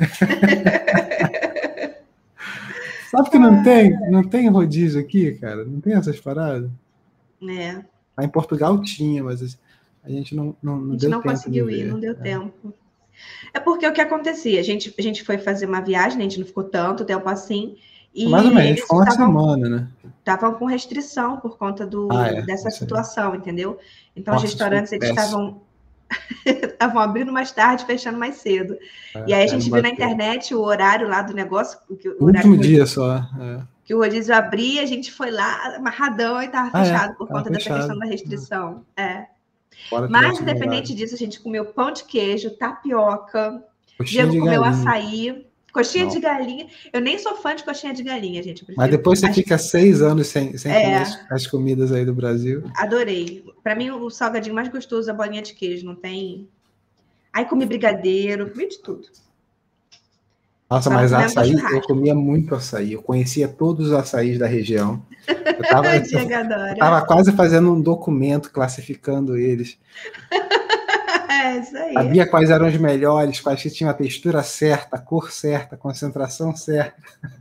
Sabe que não tem rodízio aqui, cara? Não tem essas paradas? É. Lá em Portugal tinha, mas a gente não deu tempo. Conseguiu ir, não deu tempo. É porque o que acontecia? A gente foi fazer uma viagem, a gente não ficou tanto tempo assim. E mais ou menos, ficou uma semana, né? Estavam com restrição por conta dessa situação, entendeu? Então, os restaurantes, eles estavam abrindo mais tarde, fechando mais cedo. E aí a gente viu na internet o horário lá do negócio. O último dia só. Que o rodízio abria, a gente foi lá amarradão e estava fechado por conta dessa questão da restrição. Mas, independente disso, a gente comeu pão de queijo, tapioca, Diego comeu açaí, coxinha de galinha. Eu nem sou fã de coxinha de galinha, gente. Mas depois você fica 6 anos sem comer as comidas aí do Brasil. Adorei. Para mim, o salgadinho mais gostoso é a bolinha de queijo, não tem... Aí comi brigadeiro, comi de tudo. Nossa, mas açaí, eu comia muito açaí. Eu conhecia todos os açaís da região. Eu tava quase fazendo um documento classificando eles. Isso aí. Sabia quais eram os melhores, quais que tinham a textura certa, a cor certa, a concentração certa.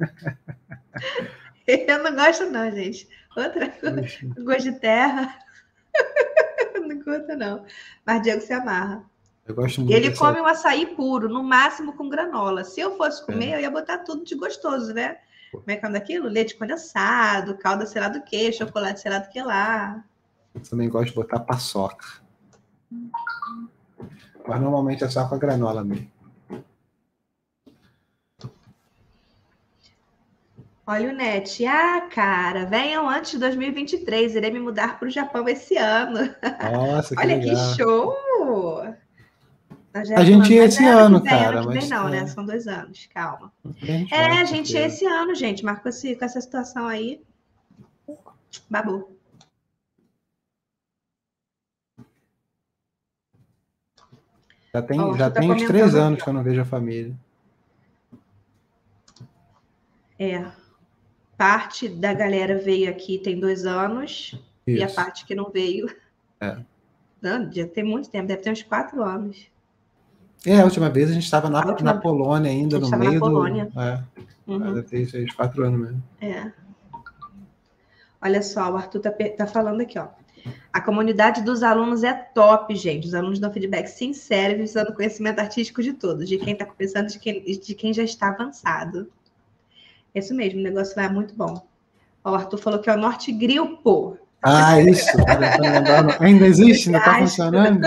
Eu não gosto não, gente. Outra coisa, gosto de terra. Não curto não. Mas Diego se amarra. Eu gosto muito. Ele come um açaí puro, no máximo com granola. Se eu fosse comer, eu ia botar tudo de gostoso, né? Como é que é daquilo? Leite condensado, calda sei lá do que, chocolate sei lá do que lá. Eu também gosto de botar paçoca. Mas normalmente é só com a granola mesmo. Olha o Net. Cara, venham antes de 2023. Irei me mudar para o Japão esse ano. Nossa, que olha legal. Que show! A gente ia esse ano, cara. Ano que vem não, né? São 2 anos, calma. A gente ia esse ano, gente. Marcou com essa situação aí. Babou. Já tem uns 3 anos que eu não vejo a família. Parte da galera veio aqui tem 2 anos. Isso. E a parte que não veio... Não, já tem muito tempo, deve ter uns 4 anos. A última vez a gente estava na Polônia ainda, no meio do... Uhum. Deve ter isso aí, 4 anos mesmo. Olha só, o Arthur tá falando aqui, ó. A comunidade dos alunos é top, gente. Os alunos dão feedback sincero, visando o conhecimento artístico de todos, de quem está começando, de quem já está avançado. É isso mesmo, o negócio lá é muito bom. Ó, o Arthur falou que é o Norte Grill, pô. Isso. Ainda existe? Ainda está funcionando?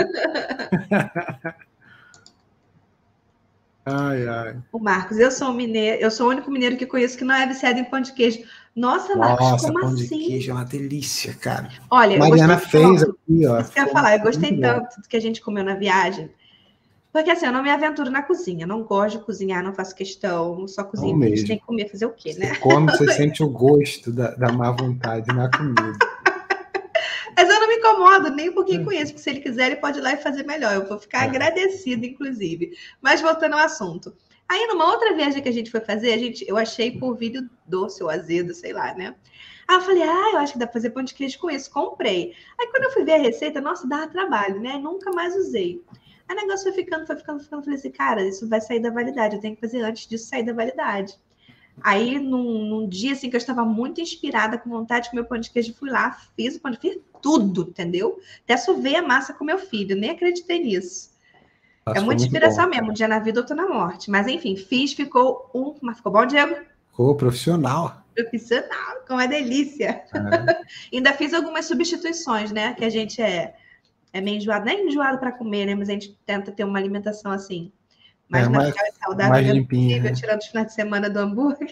O Marcos, eu sou mineiro, eu sou o único mineiro que conheço que não é viciado em pão de queijo. Nossa, Marcos, como pão assim? De queijo é uma delícia, cara. Olha, Mariana fez aqui, ó. Isso que eu ia falar, eu gostei tanto do que a gente comeu na viagem. Porque assim, eu não me aventuro na cozinha, não gosto de cozinhar, não faço questão, só cozinho, porque a gente tem que comer, fazer o quê, né? Você come, você sente o gosto da má vontade na comida. Mas eu não me incomodo nem um pouquinho com isso, porque se ele quiser, ele pode ir lá e fazer melhor. Eu vou ficar agradecida, inclusive. Mas voltando ao assunto. Aí, numa outra viagem que a gente foi fazer, eu achei por vídeo doce ou azedo, sei lá, né? Aí eu falei, eu acho que dá pra fazer pão de queijo com isso. Comprei. Aí quando eu fui ver a receita, nossa, dava trabalho, né? Nunca mais usei. Aí o negócio foi ficando. Falei assim, cara, isso vai sair da validade. Eu tenho que fazer antes disso sair da validade. Aí, num dia assim que eu estava muito inspirada, com vontade de comer pão de queijo, fui lá, fiz o pão de queijo, tudo, entendeu? Até sovei a massa com meu filho, nem acreditei nisso. É muita inspiração bom, mesmo, um dia na vida, outro na morte. Mas enfim, fiz, mas ficou bom, Diego? Ficou profissional. Profissional, com uma delícia. Ainda fiz algumas substituições, né? Que a gente é meio enjoado, não é enjoado para comer, né? Mas a gente tenta ter uma alimentação assim, mais natural e saudável possível, tirando os finais de semana do hambúrguer.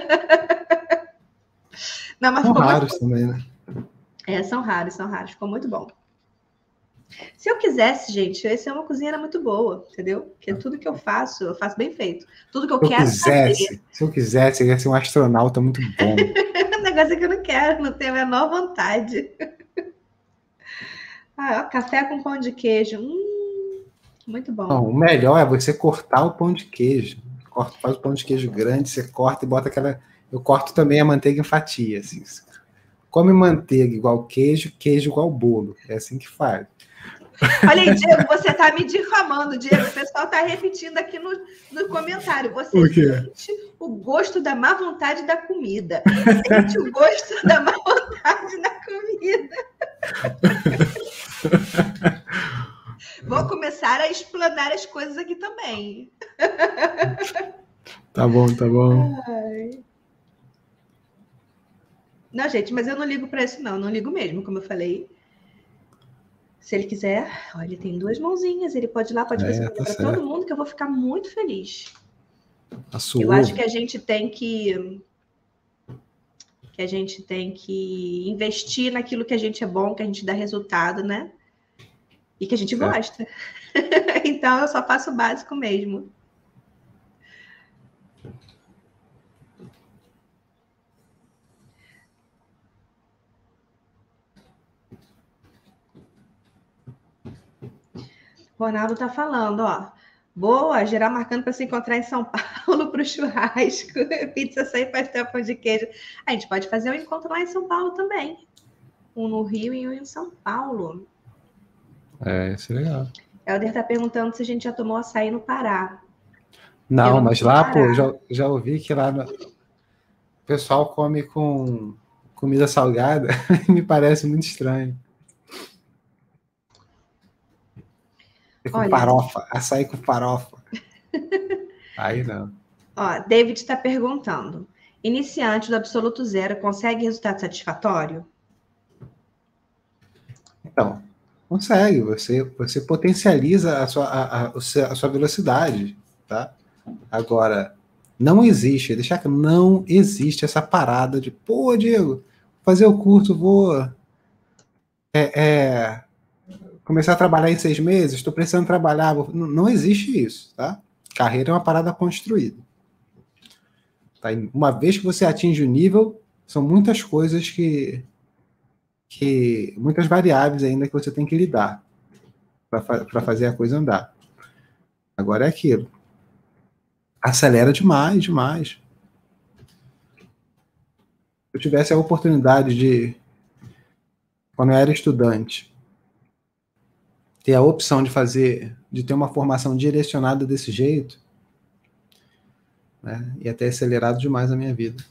Não, mas são raros também, né? São raros. Ficou muito bom. Se eu quisesse, gente, essa é uma cozinheira muito boa, entendeu? Porque tudo que eu faço bem feito. Tudo que eu quero fazer. Se eu quisesse, eu ia ser um astronauta muito bom. O negócio é que eu não quero, não tenho a menor vontade. Café com pão de queijo. Muito bom. Não, o melhor é você cortar o pão de queijo. Faz o pão de queijo grande, você corta e bota aquela... Eu corto também a manteiga em fatia. Assim. Come manteiga igual queijo, queijo igual bolo. É assim que faz. Olha aí, Diego, você está me difamando, Diego. O pessoal está repetindo aqui no comentário. Você sente o gosto da má vontade da comida. Sente o gosto da má vontade da comida. Vou começar a explanar as coisas aqui também. Tá bom. Não, gente, mas eu não ligo para isso, não. Não ligo mesmo, como eu falei. Se ele quiser, ele tem 2 mãozinhas, ele pode ir lá, pode fazer para todo mundo, que eu vou ficar muito feliz. Eu acho que a gente tem que investir naquilo que a gente é bom, que a gente dá resultado, né? E que a gente gosta. Então, eu só faço o básico mesmo. Ronaldo tá falando, ó. Boa, geral marcando para se encontrar em São Paulo para o churrasco. Pizza sem pastel, pão de queijo. A gente pode fazer um encontro lá em São Paulo também. Um no Rio e um em São Paulo. Isso é legal. Helder tá perguntando se a gente já tomou açaí no Pará. Não, mas lá, pô, já ouvi que lá o pessoal come com comida salgada. Me parece muito estranho. Com farofa, açaí com farofa. Aí não. Ó, David está perguntando: iniciante do absoluto zero consegue resultado satisfatório? Então, consegue. Você potencializa a sua velocidade, tá? Agora, não existe, deixar que não existe essa parada de, pô, Diego, fazer o curso, vou começar a trabalhar em 6 meses, estou precisando trabalhar. Não existe isso, tá? Carreira é uma parada construída. Tá? Uma vez que você atinge o nível, são muitas coisas muitas variáveis ainda que você tem que lidar para fazer a coisa andar. Agora é aquilo. Acelera demais, demais. Se eu tivesse a oportunidade de, quando eu era estudante, ter a opção de ter uma formação direcionada desse jeito, né, ia ter acelerado demais a minha vida.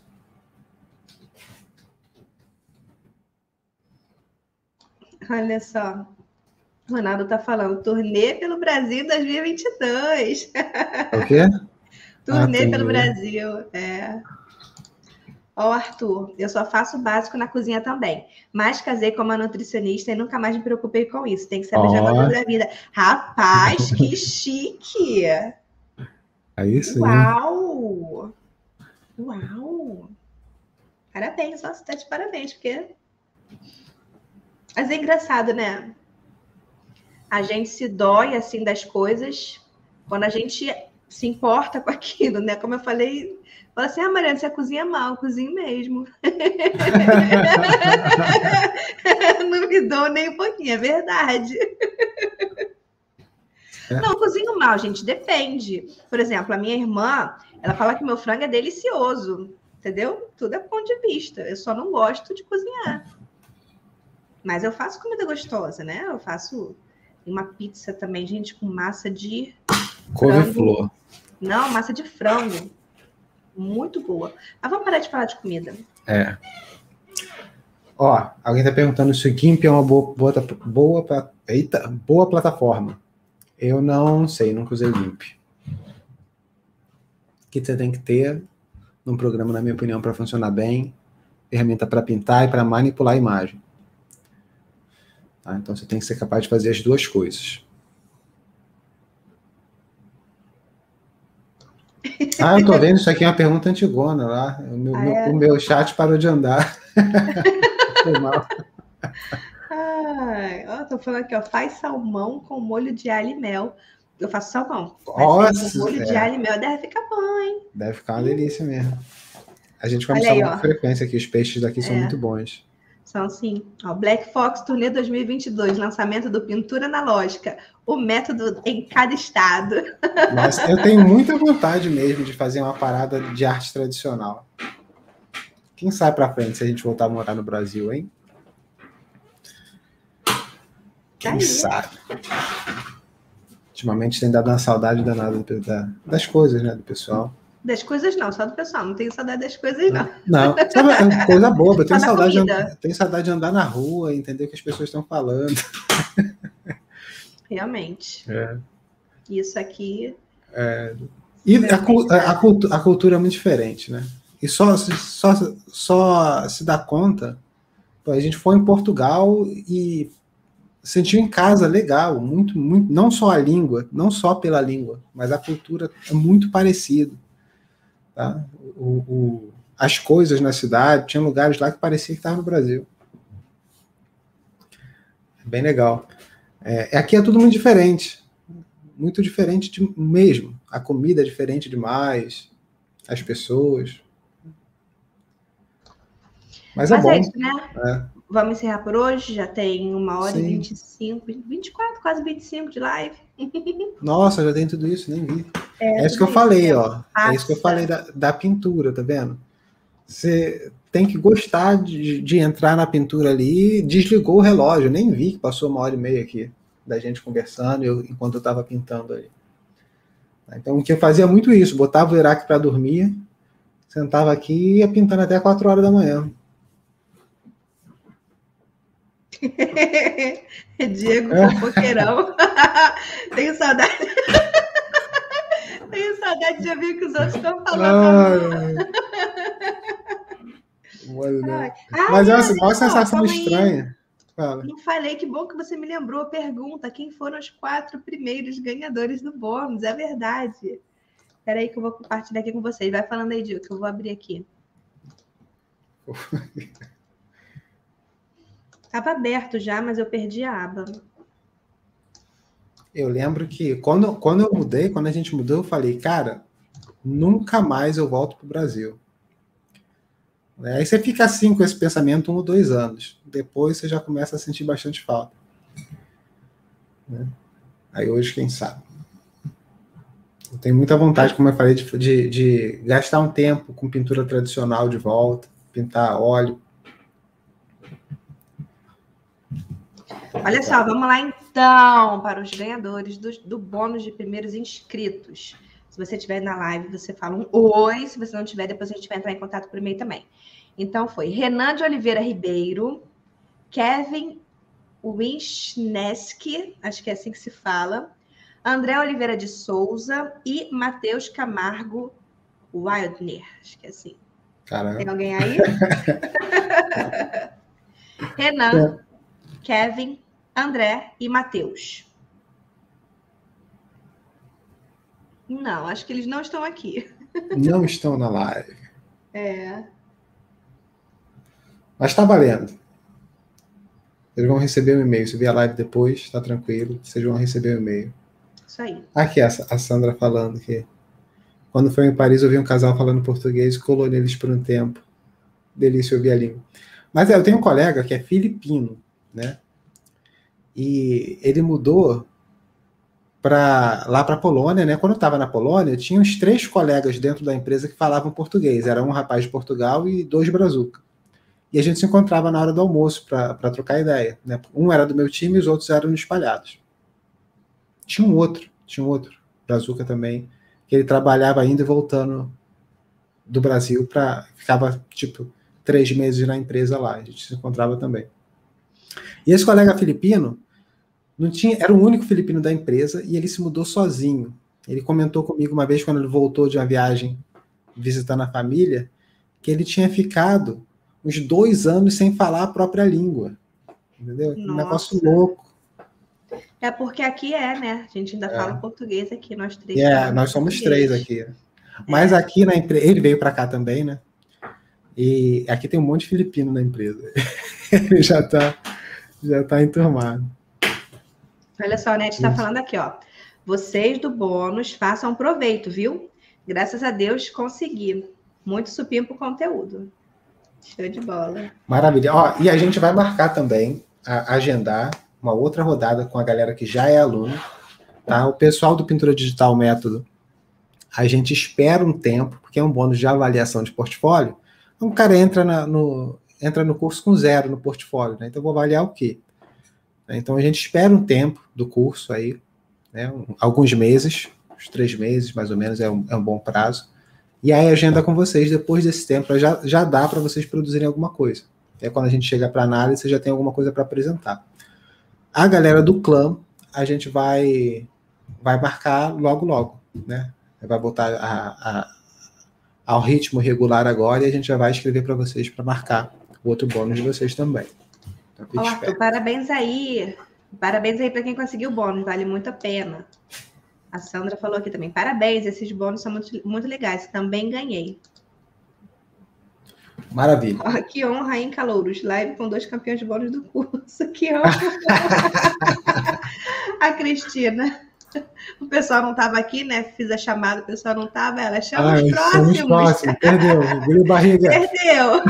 Olha só. O Ronaldo tá falando, turnê pelo Brasil 2022. O quê? Turnê pelo Brasil, Ó, Arthur, eu só faço o básico na cozinha também. Mas casei com uma nutricionista e nunca mais me preocupei com isso. Tem que saber de agora da vida. Rapaz, que chique! É isso aí. Uau! Uau! Parabéns, nossa, tá de parabéns, porque... Mas é engraçado, né? A gente se dói, assim, das coisas quando a gente se importa com aquilo, né? Como eu falei... Fala assim, Mariana, você cozinha mal, eu cozinho mesmo. Não me dou nem um pouquinho, é verdade. Não, cozinho mal, gente, depende. Por exemplo, a minha irmã, ela fala que meu frango é delicioso, entendeu? Tudo é ponto de vista. Eu só não gosto de cozinhar. Mas eu faço comida gostosa, né? Eu faço uma pizza também, gente, com massa de couve-flor. Não, massa de frango. Muito boa. Mas vamos parar de falar de comida. Ó, alguém está perguntando se o GIMP é uma boa plataforma. Eu não sei, nunca usei o GIMP. O que você tem que ter num programa, na minha opinião, para funcionar bem? Ferramenta para pintar e para manipular a imagem. Tá? Então você tem que ser capaz de fazer as duas coisas. Eu tô vendo, isso aqui é uma pergunta antigona lá. O meu chat parou de andar. Foi mal. Tô falando aqui, ó, faz salmão com molho de alho e mel. Eu faço salmão. Nossa, com molho de alho e mel deve ficar bom, hein? Deve ficar uma delícia mesmo. A gente come salmão com frequência aqui, os peixes daqui são muito bons. São sim. Ó, Black Fox Turnê 2022, lançamento do Pintura Analógica, o método em cada estado. Mas eu tenho muita vontade mesmo de fazer uma parada de arte tradicional. Quem sabe pra frente se a gente voltar a morar no Brasil, hein? Quem sabe? Ultimamente tem dado uma saudade danada das coisas, né, do pessoal. Das coisas não, só do pessoal. Não tenho saudade das coisas, não. Não, sabe, coisa boba. Eu tenho saudade de andar na rua, entender o que as pessoas estão falando. Realmente. Isso aqui... E a cultura é muito diferente, né? E só se dá conta... Pô, a gente foi em Portugal e sentiu em casa legal, muito, muito, não só a língua, não só pela língua, mas a cultura é muito parecida. Tá? As coisas na cidade, tinha lugares lá que parecia que estava no Brasil. Bem legal. Aqui é tudo muito diferente mesmo. A comida é diferente demais, as pessoas. Mas é bom. Isso, né? Vamos encerrar por hoje, já tem 1h25, 24, quase 25 de live. Nossa, já tem tudo isso, nem vi. É isso que eu falei, ó. É isso que eu falei da pintura, tá vendo? Você tem que gostar de entrar na pintura ali. Desligou o relógio, eu nem vi que passou 1h30 aqui da gente conversando enquanto eu estava pintando ali. Então, o que eu fazia muito isso, botava o Iraque para dormir, sentava aqui e ia pintando até 4 horas da manhã. Diego fofoqueirão. Tenho saudade. Tenho saudade de ouvir o que os outros estão falando. Mas é uma sensação estranha. Fala. Não falei, que bom que você me lembrou a pergunta. Quem foram os 4 primeiros ganhadores do bônus? É verdade. Espera aí que eu vou compartilhar aqui com vocês. Vai falando aí, Diego, que eu vou abrir aqui. Estava aberto já, mas eu perdi a aba. Eu lembro que quando a gente mudou, eu falei, cara, nunca mais eu volto para o Brasil. Né? Aí você fica assim com esse pensamento 1 ou 2 anos. Depois você já começa a sentir bastante falta. Né? Aí hoje, quem sabe? Eu tenho muita vontade, como eu falei, de gastar um tempo com pintura tradicional de volta, pintar óleo. Olha só, vamos lá então para os ganhadores do bônus de primeiros inscritos. Se você estiver na live, você fala um oi. Se você não tiver, depois a gente vai entrar em contato por e-mail também. Então foi Renan de Oliveira Ribeiro, Kevin Wisneski, acho que é assim que se fala, André Oliveira de Souza e Matheus Camargo Wildner, acho que é assim. Caramba. Tem alguém aí? Renan, Kevin, André e Matheus. Não, acho que eles não estão aqui. Não estão na live. É. Mas tá valendo. Vocês vão receber um e-mail. Se vier a live depois, tá tranquilo. Vocês vão receber um e-mail. Isso aí. Aqui, a Sandra falando que quando foi em Paris, eu vi um casal falando português, colou neles por um tempo. Delícia ouvir a língua. Mas eu tenho um colega que é filipino, né? E ele mudou lá para a Polônia, né? Quando eu estava na Polônia, eu tinha uns 3 colegas dentro da empresa que falavam português. Era um rapaz de Portugal e 2 brazuca. E a gente se encontrava na hora do almoço para trocar ideia. Né? Um era do meu time e os outros eram espalhados. Tinha um outro brazuca também, que ele trabalhava indo e voltando do Brasil ficava, 3 meses na empresa lá. A gente se encontrava também. E esse colega filipino, era o único filipino da empresa e ele se mudou sozinho. Ele comentou comigo uma vez, quando ele voltou de uma viagem visitando a família, que ele tinha ficado uns 2 anos sem falar a própria língua. Entendeu? Um negócio louco. É porque aqui né? A gente ainda fala português aqui, nós 3. Nós somos 3 aqui. Mas aqui na empresa, ele veio para cá também, né? E aqui tem um monte de filipino na empresa. Ele já tá enturmado. Olha só, a Nete está falando aqui, ó. Vocês do bônus façam proveito, viu? Graças a Deus consegui. Muito supimpo conteúdo. Show de bola. Maravilha. Ó, e a gente vai marcar também, agendar uma outra rodada com a galera que já é aluno. Tá? O pessoal do Pintura Digital Método, a gente espera um tempo, porque é um bônus de avaliação de portfólio. Então, o cara entra no curso com 0 no portfólio. Né? Então, eu vou avaliar o quê? Então, a gente espera um tempo do curso aí, né? Alguns meses, uns 3 meses, mais ou menos, é um bom prazo. E aí, agenda com vocês, depois desse tempo, já dá para vocês produzirem alguma coisa. É quando a gente chega para análise, você já tem alguma coisa para apresentar. A galera do clã, a gente vai marcar logo, né? Vai botar ao ritmo regular agora e a gente já vai escrever para vocês para marcar o outro bônus de vocês também. Então, Arthur, parabéns aí. Parabéns aí para quem conseguiu o bônus, vale muito a pena. A Sandra falou aqui também, parabéns, esses bônus são muito, muito legais, também ganhei. Maravilha. Oh, que honra, hein, Calouros? Live com 2 campeões de bônus do curso, que honra. A Cristina. O pessoal não estava aqui, né? Fiz a chamada, o pessoal não estava. Ela chama os próximos. Perdeu, engoliu barriga. Perdeu.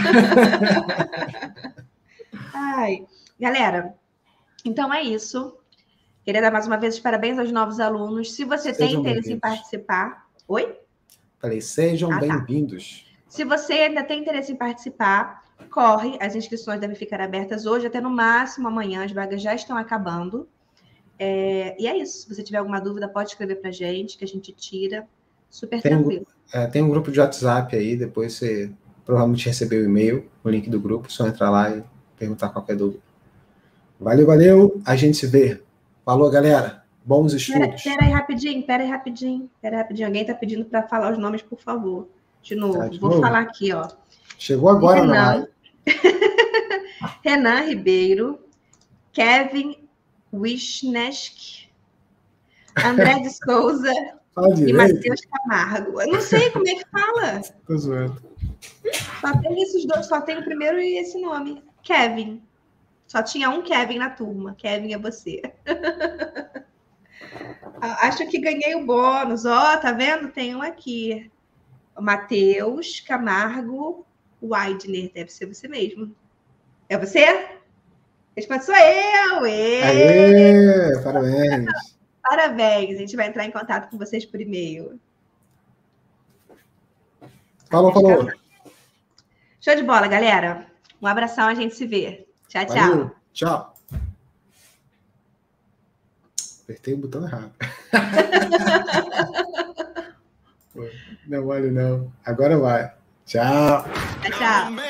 Ai, galera, então é isso. Queria dar mais uma vez os parabéns aos novos alunos. Se você tem interesse em participar... Oi? Falei, sejam bem-vindos. Tá. Se você ainda tem interesse em participar, corre. As inscrições devem ficar abertas hoje, até no máximo amanhã. As vagas já estão acabando. E é isso. Se você tiver alguma dúvida, pode escrever para a gente, que a gente tira. Super tranquilo. Tem um grupo de WhatsApp aí, depois você provavelmente recebeu o e-mail, o link do grupo, só entrar lá e perguntar qualquer dúvida. Valeu. A gente se vê. Falou, galera. Bons estudos. Pera aí rapidinho. Alguém está pedindo para falar os nomes, por favor. De novo. Vou falar aqui, ó. Chegou agora na live. Renan Ribeiro, Kevin Wisneski, André de Souza e Matheus Camargo. Eu não sei como é que fala. Tô zoando. Só tem esses 2, só tem o primeiro e esse nome. Kevin. Só tinha um Kevin na turma. Kevin é você. Acho que ganhei o bônus. Ó, tá vendo? Tem um aqui. Matheus Camargo Weidner, deve ser você mesmo. É você? Responde, sou eu! Aê! Parabéns! Parabéns! A gente vai entrar em contato com vocês por e-mail. Falou! Show de bola, galera. Um abração, a gente se vê. Tchau, tchau. Valeu. Tchau. Apertei o botão errado. Não olhe, não. Agora vai. Tchau. Tchau.